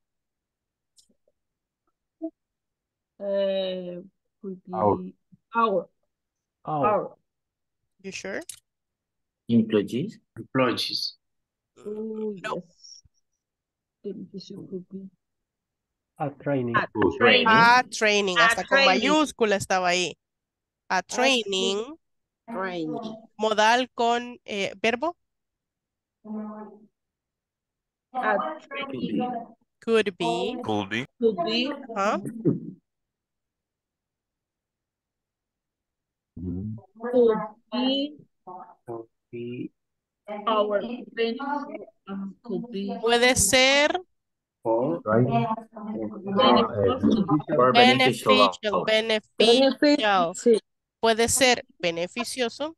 Uh, could be Our. our. Our. You sure? Employees. Employees. Oh, No. yes. Beneficial could be A training. a Oh, training. A training. A Hasta con training. mayúscula estaba ahí. A training. Training. Modal con eh, verbo. A Could training be. Could be. Could be. could be Huh? Mhm. could be Could be our training um, could be Puede ser for Right? No, eh, beneficial. Or beneficial. Beneficial, Benefit, beneficial. sí. Puede ser beneficioso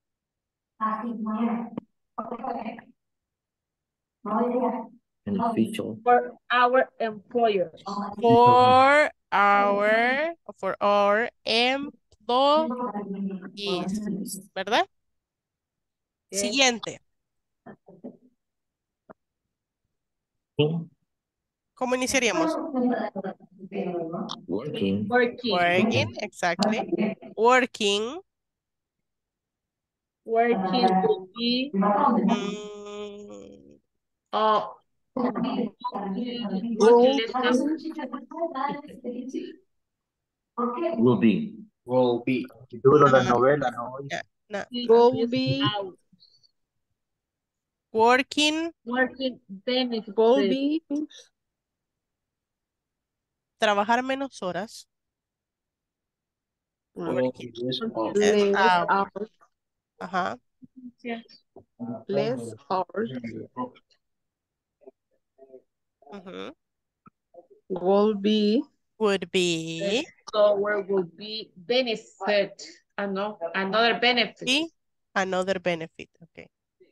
Beneficial. For our employers. for our, for our employees, ¿verdad? Yes. Siguiente. ¿Cómo iniciaríamos? Working. Working. Working, exactly. Working. Working will be mm, uh, working, working, let's have Will be. Will be. Título de no, novela, no. no, no. Will be, out. Working, Working benefits. will be, trabajar menos horas. Will Working. be less of. Less less hours. hours, Ajá. Yes. less hours, Ujú. will be, Would be. So where will be benefit, ano- another benefit. Y another benefit. Okay.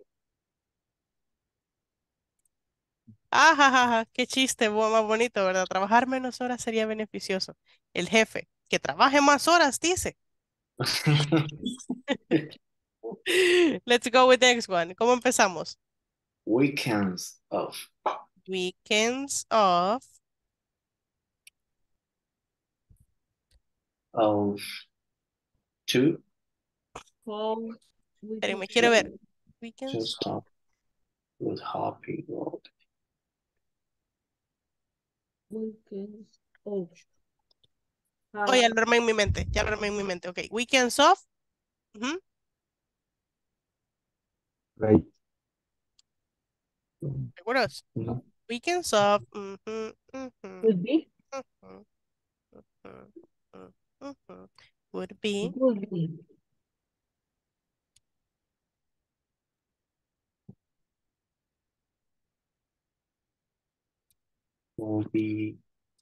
Ajajaja, qué chiste bu- más bonito, ¿verdad? Trabajar menos horas sería beneficioso. El jefe, que trabaje más horas, dice. Let's go with the next one. ¿Cómo empezamos? Weekends of. Weekends off. Of. Two. So we Espérenme, can quiero ver. choose Weekends. Just have. With happy world. weekends off. Oh, ya Ah, lo armé en mi mente. Ya lo armé en mi mente. Ok. Weekends off. Ujú. Right. ¿Seguros? No. Weekends off. Ujú, ujú, Would be, ujú, ujú, ujú, ujú. Would be. would be. Will be.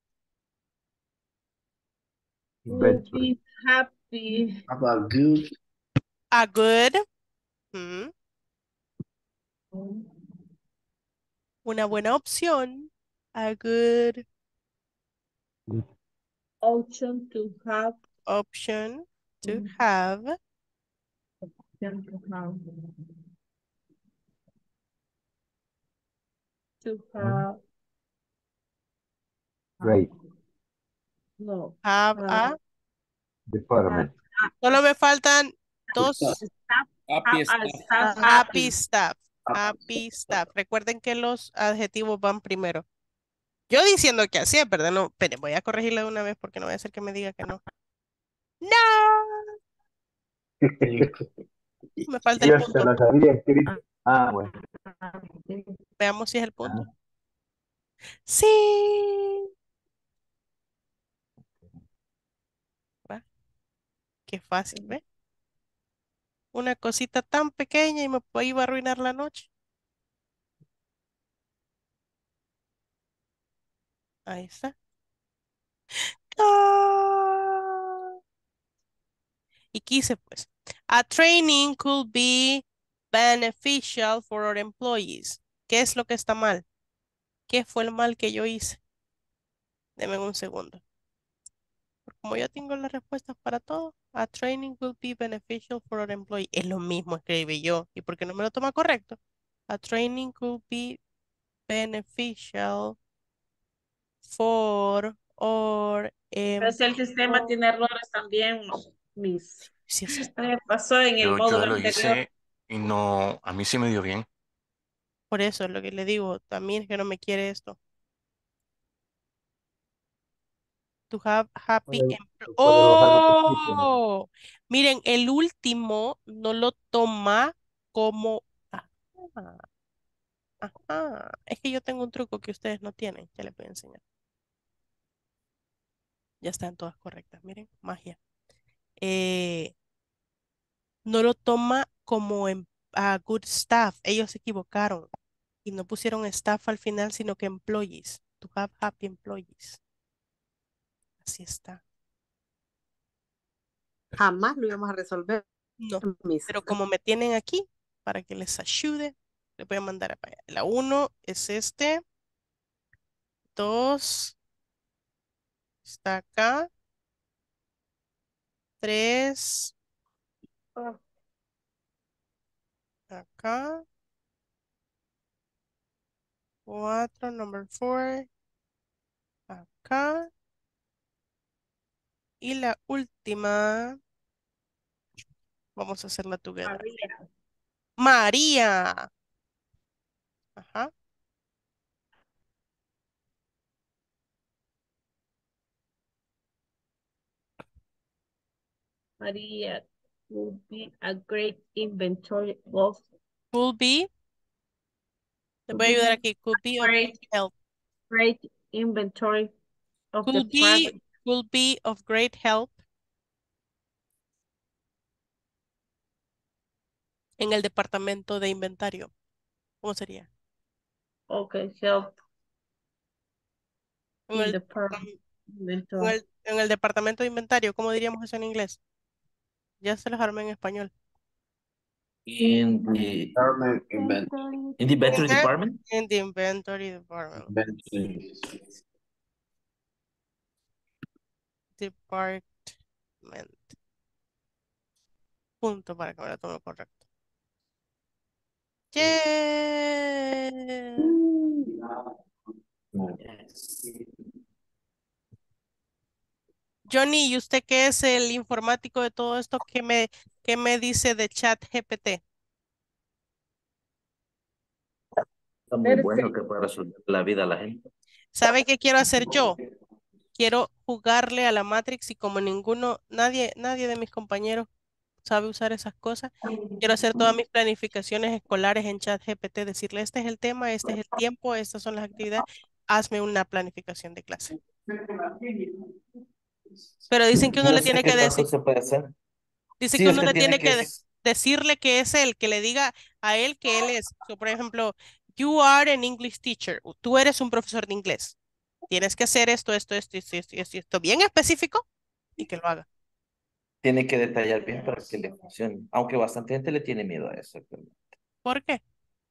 Would Inventory. be happy. About good. A good. ujú, Una buena opción. A good Option to have. option to Mm. have. Option to have. To have. Right. No. Have a. Have, Department. Solo me faltan dos. staff. Happy Have a staff. staff Happy happy. staff. Happy staff. Recuerden que los adjetivos van primero. Yo diciendo que así es, ¿verdad? No, espere, voy a corregirle de una vez porque no voy a hacer que me diga que no. ¡No! Me falta el Yo hasta punto. las había escrito. Ah, bueno. Veamos si es el punto. Ah, Sí. Va, qué fácil, ¿ve? Una cosita tan pequeña y me po- iba a arruinar la noche. Ahí está. ¡Ah! Y quise, pues. A training could be beneficial for our employees. ¿Qué es lo que está mal? ¿Qué fue el mal que yo hice? Deme un segundo. Como yo tengo las respuestas para todo, a training will be beneficial for our employee. Es lo mismo escribí yo. ¿Y por qué no me lo toma correcto? A training could be beneficial for our Pero si el sistema employee. tiene errores también, mis. Sí, sí, sí. Me pasó en el Yo, yo módulo lo anterior. hice y no, a mí sí me dio bien. Por eso es lo que le digo. También es que no me quiere esto. To have happy puede, employees. puede bajar un poquito, ¿no? ¡Oh! Miren, el último no lo toma como... Ajá. Ajá. Es que yo tengo un truco que ustedes no tienen. Ya les voy a enseñar. Ya están todas correctas. Miren, magia. Eh, no lo toma como en, a good staff. Ellos se equivocaron y no pusieron staff al final, sino que employees. to have happy employees. Así está. Jamás lo íbamos a resolver, No, Miss. pero como me tienen aquí, para que les ayude, les voy a mandar para allá. La uno es este. Dos. Está acá. Tres. Acá. Cuatro, number four. Acá. Y la última. Vamos a hacerla together. María. María. Ajá. María would be a great inventory of Could be. Te voy a ayudar aquí. Could be of great, great help. great inventory of the Could be, private. could be of great help. En el departamento de inventario. ¿Cómo sería? Okay, help En in el, the departam- en inventory. el, en el departamento de inventario. ¿Cómo diríamos eso en inglés? Ya se los armé en español. In the Department invent. in the inventory Ajá. department. In the inventory department. Inventory. Department. Punto para que me lo tome correcto. Yeah. Johnny, ¿y usted qué es el informático de todo esto? ¿Qué me, qué me dice de chat G P T? Está muy bueno que pueda resolver la vida a la gente. ¿Sabe qué quiero hacer yo? Quiero jugarle a la Matrix y como ninguno, nadie, nadie de mis compañeros sabe usar esas cosas, quiero hacer todas mis planificaciones escolares en chat G P T, decirle, este es el tema, este es el tiempo, estas son las actividades, hazme una planificación de clase. Pero dicen que uno No le sé tiene qué que tanto decir, se puede hacer. dice Sí, que es uno que le tiene tiene que... que de- decirle que es él, que le diga a él que él es. So, por ejemplo, you are an English teacher, tú eres un profesor de inglés. Tienes que hacer esto, esto, esto, esto, esto, esto, esto, bien específico y que lo haga. Tiene que detallar bien para que le funcione. Aunque bastante gente le tiene miedo a eso. ¿Por qué?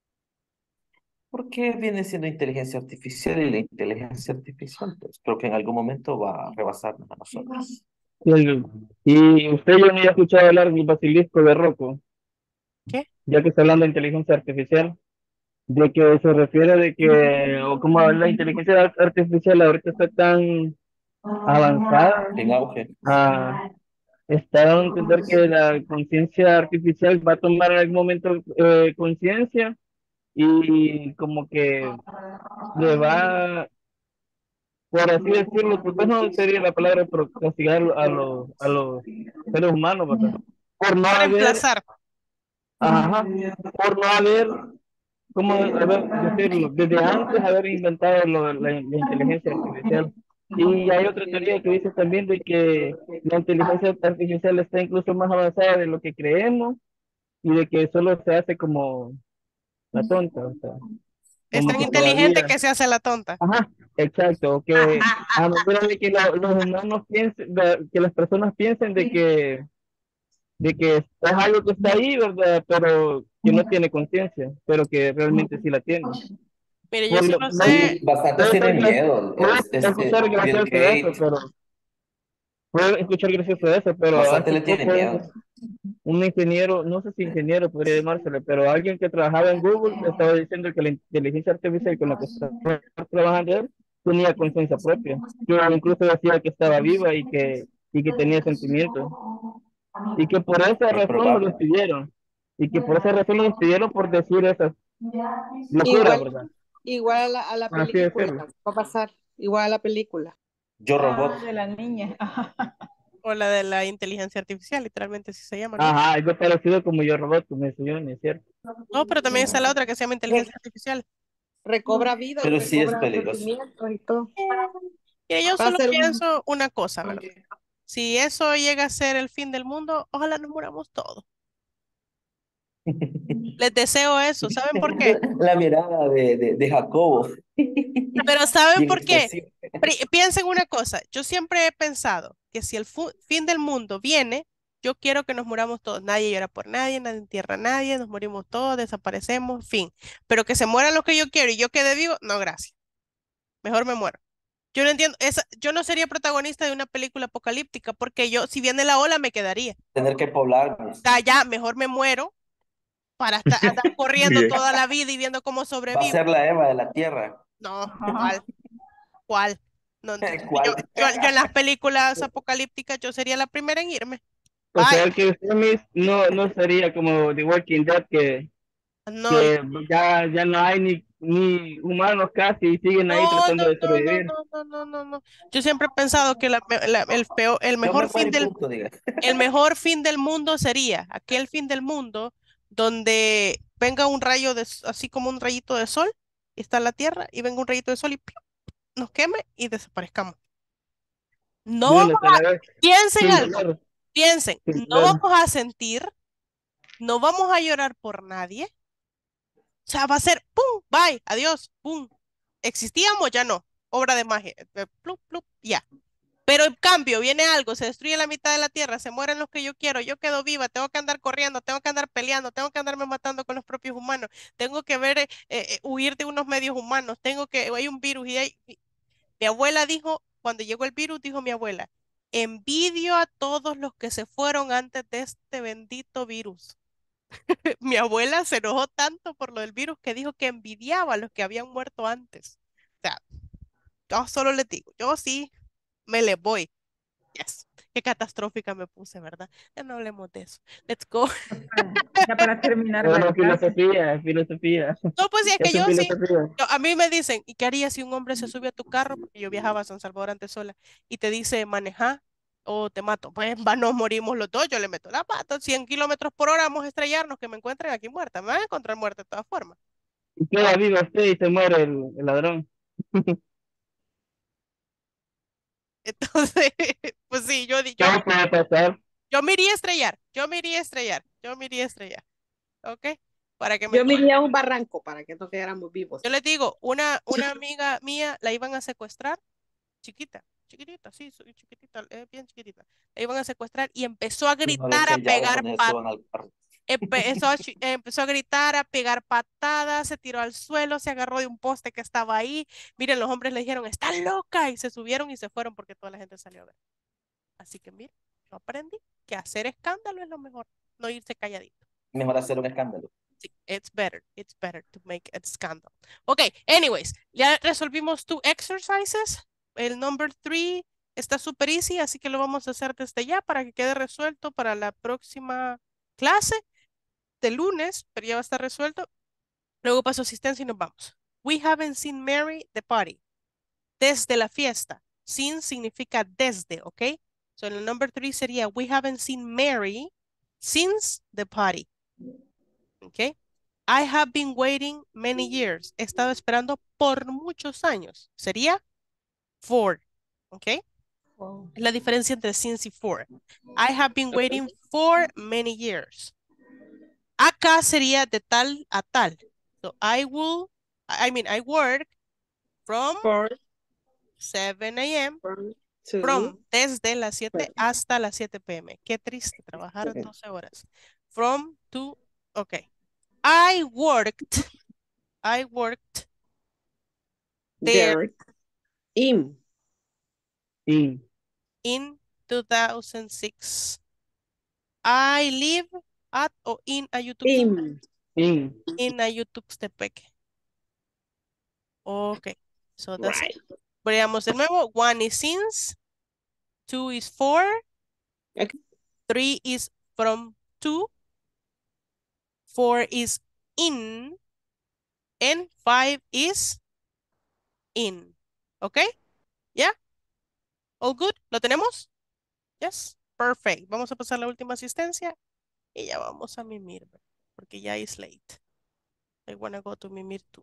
Porque viene siendo inteligencia artificial y la inteligencia artificial, pues creo que en algún momento va a rebasarnos a nosotros. Y, y usted yo no había escuchado hablar del basilisco de Rocco, ¿Qué? ya que está hablando de inteligencia artificial, de que se refiere de que, o como la inteligencia ar- artificial ahorita está tan avanzada, En auge. ah, está dando a entender que la conciencia artificial va a tomar en algún momento eh, conciencia y como que le va, por así decirlo, pues no sería la palabra, pero castigar a los, a los seres humanos, ¿verdad? Por no haber, Reemplazar. ajá, por no haber, como haber, decirlo, desde antes haber inventado lo- la, la inteligencia artificial. Y hay otra teoría que dice también de que la inteligencia artificial está incluso más avanzada de lo que creemos y de que solo se hace como la tonta, o sea, Es como tan que inteligente todavía, que se hace la tonta. ajá, exacto, que a manera de que lo- los humanos piensen, de- que las personas piensen de que, de que es algo que está ahí, ¿verdad? Pero que no tiene conciencia, pero que realmente sí la tiene. Mire, yo Por lo- solo no, sé, Sí, bastantes puede ser tienen gra- miedo. puede Es- Este, escuchar Bill gracioso de eso, Gates, pero puede escuchar gracioso de eso, pero bastante hace le tienen poco miedo. un ingeniero, no sé si ingeniero podría llamársele, pero alguien que trabajaba en Google estaba diciendo que la inteligencia artificial con la que estaba trabajando él tenía conciencia propia. Yo incluso decía que estaba viva y que, y que tenía sentimientos. Y que por esa Es razón lo probable. despidieron. Y que por esa razón lo despidieron por decir esas locuras, Igual, ¿verdad? igual a la, a la Por así película, decirlo. va a pasar, igual a la película. Yo Ah, robot. de la niña. o la de la inteligencia artificial, literalmente así se llama, ¿no? Ajá, algo parecido como Yo Robot, como me enseñó, ¿no es cierto? No, pero también está la otra que se llama inteligencia artificial. Recobra vida y Pero sí es recobra peligroso. sentimientos y todo. Y yo Va a solo ser un... pienso una cosa, ¿verdad? Si eso llega a ser el fin del mundo, ojalá nos muramos todos. Les deseo eso. ¿Saben por qué? La mirada de, de, de Jacobo. Pero ¿saben Bien por qué? expresiva. Pri- Piensen una cosa. Yo siempre he pensado que si el fu- fin del mundo viene, yo quiero que nos muramos todos. Nadie llora por nadie, nadie entierra a nadie, nos morimos todos, desaparecemos, fin. Pero que se mueran los que yo quiero y yo quede vivo, no, gracias. Mejor me muero. Yo no entiendo, esa, yo no sería protagonista de una película apocalíptica porque yo, si viene la ola, me quedaría. Tener que poblarnos. Ya, ya, mejor me muero para estar, andar corriendo Bien. toda la vida y viendo cómo Va a sobrevivo. ser la Eva de la Tierra. No, ¿cuál? ¿Cuál? No, ent- yo, ¿Cuál? yo, yo en las películas apocalípticas yo sería la primera en irme. O Bye. sea que usted, Miss, no, no sería como The Walking Dead que, No, que ya, ya no hay ni, ni humanos casi y siguen ahí no, no, tratando de no, no, sobrevivir. no, no, no, no, no. Yo siempre he pensado que la, me- la- el peor, el Yo me mejor fin muero y del, punto, diga. el mejor fin del mundo sería aquel fin del mundo donde venga un rayo de, s- así como un rayito de sol y está la Tierra y venga un rayito de sol y ¡plum! Nos queme y desaparezcamos. No De vamos una sola a, vez, piensen sin algo, dolor, piensen, sin no dolor. vamos a sentir, no vamos a llorar por nadie. O sea, va a ser pum, bye, adiós, pum. Existíamos, ya no. Obra de magia. eh, Plup, plup, ya. Pero en cambio, viene algo, se destruye la mitad de la tierra, se mueren los que yo quiero, yo quedo viva, tengo que andar corriendo, tengo que andar peleando, tengo que andarme matando con los propios humanos, tengo que ver, eh, eh, huir de unos medios humanos, tengo que, hay un virus y hay, mi mi abuela dijo, cuando llegó el virus, dijo mi abuela, envidio a todos los que se fueron antes de este bendito virus. Mi abuela se enojó tanto por lo del virus que dijo que envidiaba a los que habían muerto antes. O sea, yo solo les digo, yo sí me le voy. Yes. Qué catastrófica me puse, ¿verdad? Ya no hablemos de eso. Let's go. Ya para terminar Es la una clase. filosofía, filosofía. No, pues sí, es que Eso yo es sí. filosofía. yo- a mí me dicen, ¿y qué harías si un hombre se sube a tu carro? Porque yo viajaba a San Salvador antes sola y te dice, maneja o te mato. Pues va, nos morimos los dos, yo le meto la pata, cien kilómetros por hora, vamos a estrellarnos, que me encuentren aquí muerta. Me van a encontrar muerta de todas formas. Y queda vivo usted y se muere el, el ladrón. Entonces, pues sí, yo, di- yo, Todo puede pasar. yo me iría a estrellar, yo me iría a estrellar, yo me iría a estrellar, ¿ok? Para que me Yo me encuentren. iría a un barranco para que no quedáramos vivos. Yo les digo, una, una amiga mía la iban a secuestrar, chiquita, chiquitita, sí, soy chiquitita, eh, bien chiquitita. La iban a secuestrar y empezó a Y no le gritar, a echen llaves pegar cuando se pat, suban al carro. empezó a, chi- empezó a gritar, a pegar patadas, se tiró al suelo, se agarró de un poste que estaba ahí. Miren, los hombres le dijeron, está loca, y se subieron y se fueron porque toda la gente salió a ver. Así que miren, yo aprendí que hacer escándalo es lo mejor, no irse calladito. Mejor hacer un escándalo. Sí, it's better, it's better to make a scandal. Ok, anyways, ya resolvimos two exercises. El number three está super easy, así que lo vamos a hacer desde ya para que quede resuelto para la próxima clase de lunes, pero ya va a estar resuelto. Luego paso asistencia y nos vamos. We haven't seen Mary the party. Desde la fiesta. Sin significa desde, ¿ok? So en el number three sería we haven't seen Mary since the party. ¿Ok? I have been waiting many years. He estado esperando por muchos años. Sería for. ¿Ok? Es la diferencia entre since y for. I have been waiting for many years. Acá sería de tal a tal. So I will, I mean, I work from For, seven a m from, to, From, desde las siete from. hasta las siete p m Qué triste trabajar doce horas. From to, ok. I worked, I worked there There. In. In. in two thousand six. I live at o in Ayutthaya. In. In. In Ayutthaya. Ok. So that's Right. it. Veamos de nuevo. One is since. Two is for. Okay. Three is from to. Four is in. And five is in. ¿Ok? ¿Ya? All good? ¿Lo tenemos? Yes. Perfect. Vamos a pasar la última asistencia y ya vamos a mimir, porque ya es late. I wanna go to mimir too.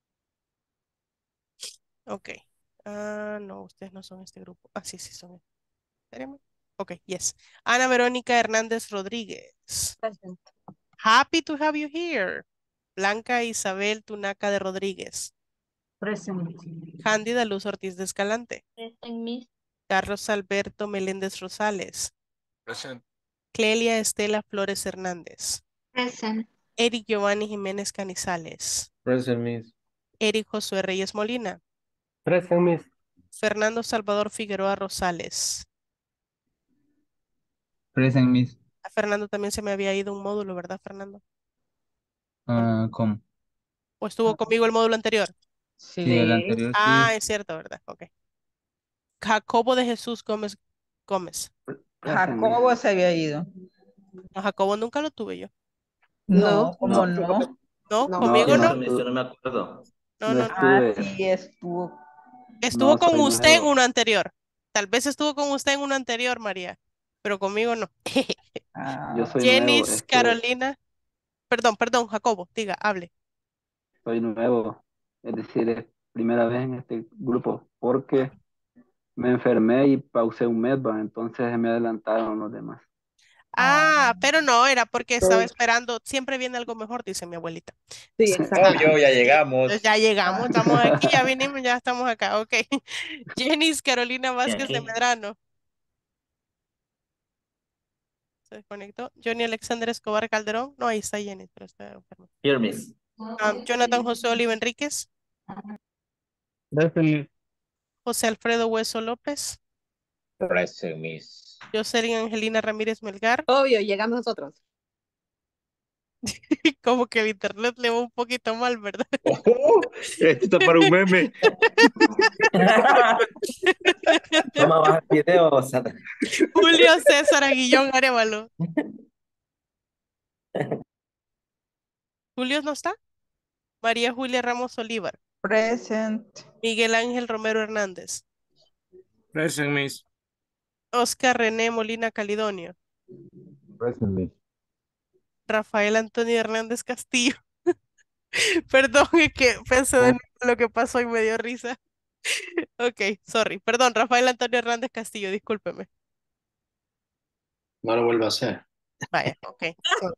Ok. Ah, no, ustedes no son este grupo. Ah, sí, sí son. Espérenme. Ok, yes. Ana Verónica Hernández Rodríguez. Present. Happy to have you here. Blanca Isabel Tunaca de Rodríguez. Present. Cándida Luz Ortiz de Escalante. Present, Miss. Carlos Alberto Meléndez Rosales. Present. Clelia Estela Flores Hernández. Present. Eric Giovanni Jiménez Canizales. Present, Miss. Eric Josué Reyes Molina. Present, Miss. Fernando Salvador Figueroa Rosales. Present, Miss. A Fernando también se me había ido un módulo, ¿verdad, Fernando? Ah, ¿cómo? ¿O estuvo conmigo el módulo anterior? Sí, el anterior Ah, sí. es cierto, ¿verdad? Ok. Jacobo de Jesús Gómez Gómez. Jacobo se había ido. No, Jacobo nunca lo tuve yo. No, ¿cómo No. no? No, No, conmigo no. no, yo no me acuerdo. No, no, no. Ah, sí, estuvo. Estuvo No, con soy usted en nuevo. uno anterior. Tal vez estuvo con usted en uno anterior, María. Pero conmigo no. Yo soy Jenis nuevo, es que Carolina. Perdón, perdón, Jacobo, diga, hable. soy nuevo. Es decir, es primera vez en este grupo porque me enfermé y pausé un mes, ¿va? Entonces me adelantaron los demás. Ah, pero no, era porque estaba esperando. Siempre viene algo mejor, dice mi abuelita. Sí, exacto. Obvio, ya llegamos. Entonces ya llegamos, estamos aquí, ya vinimos, ya estamos acá. Ok. Jenis Carolina Vázquez de Medrano. Se desconectó. Johnny Alexander Escobar Calderón. No, ahí está Jenny, pero está enfermo. Here, Miss. Um, Jonathan José Oliva Enríquez. Present. José Alfredo Hueso López. Present, Miss. Jocelyn Angelina Ramírez Melgar. Obvio, llegamos nosotros. Como que el internet le va un poquito mal, ¿verdad? Oh, esto está para un meme. Toma, baja el video, Sandra. Julio César Aguillón Arevalo. ¿Julio no está? María Julia Ramos Olivar. Present. Miguel Ángel Romero Hernández. Present, Miss. Oscar René Molina Calidonio. Present, Miss. Rafael Antonio Hernández Castillo. Perdón, es que pensé de nuevo lo que pasó y me dio risa. Ok, sorry. Perdón, Rafael Antonio Hernández Castillo, discúlpeme. No lo vuelvo a hacer. Vaya, ok. sorry.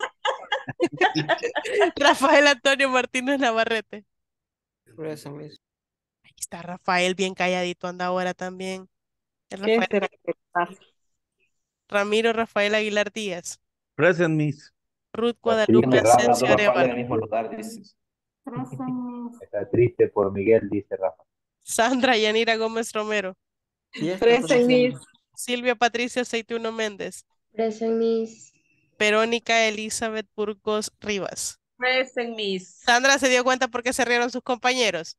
Rafael Antonio Martínez Navarrete. Present, Miss. Ahí está Rafael, bien calladito, anda ahora también. El ¿Qué Rafael- será que pasa? Ramiro Rafael Aguilar Díaz. Present, Miss. Ruth Está Guadalupe triste, Rafa. Asensio Rafael en el Arevalo. mismo lugar, dices. Está triste por Miguel, dice Rafa. Sandra Yanira Gómez Romero. Present, Miss. Silvia Patricia Aceituno Méndez. Present, Miss. Verónica Elizabeth Burgos Rivas. Present, Miss. Sandra se dio cuenta porque se rieron sus compañeros.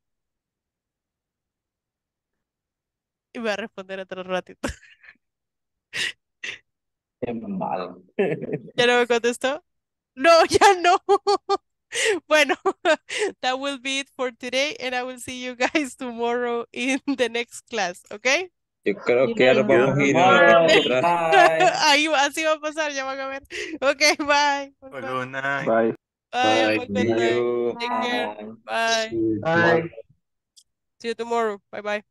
Y voy a responder otro ratito. Qué mal. ¿Ya no me contestó? No, ya no. Bueno, that will be it for today and I will see you guys tomorrow in the next class, ¿ok? Yo creo que ya nos vamos a ir a Bye. encontrar. Bye. Ahí va- así va a pasar, ya van a ver. Ok, bye. Bye, Good night. Bye. bye, have a Bye. good night. You. Take care. Bye. Bye. Bye. See you tomorrow. Bye bye.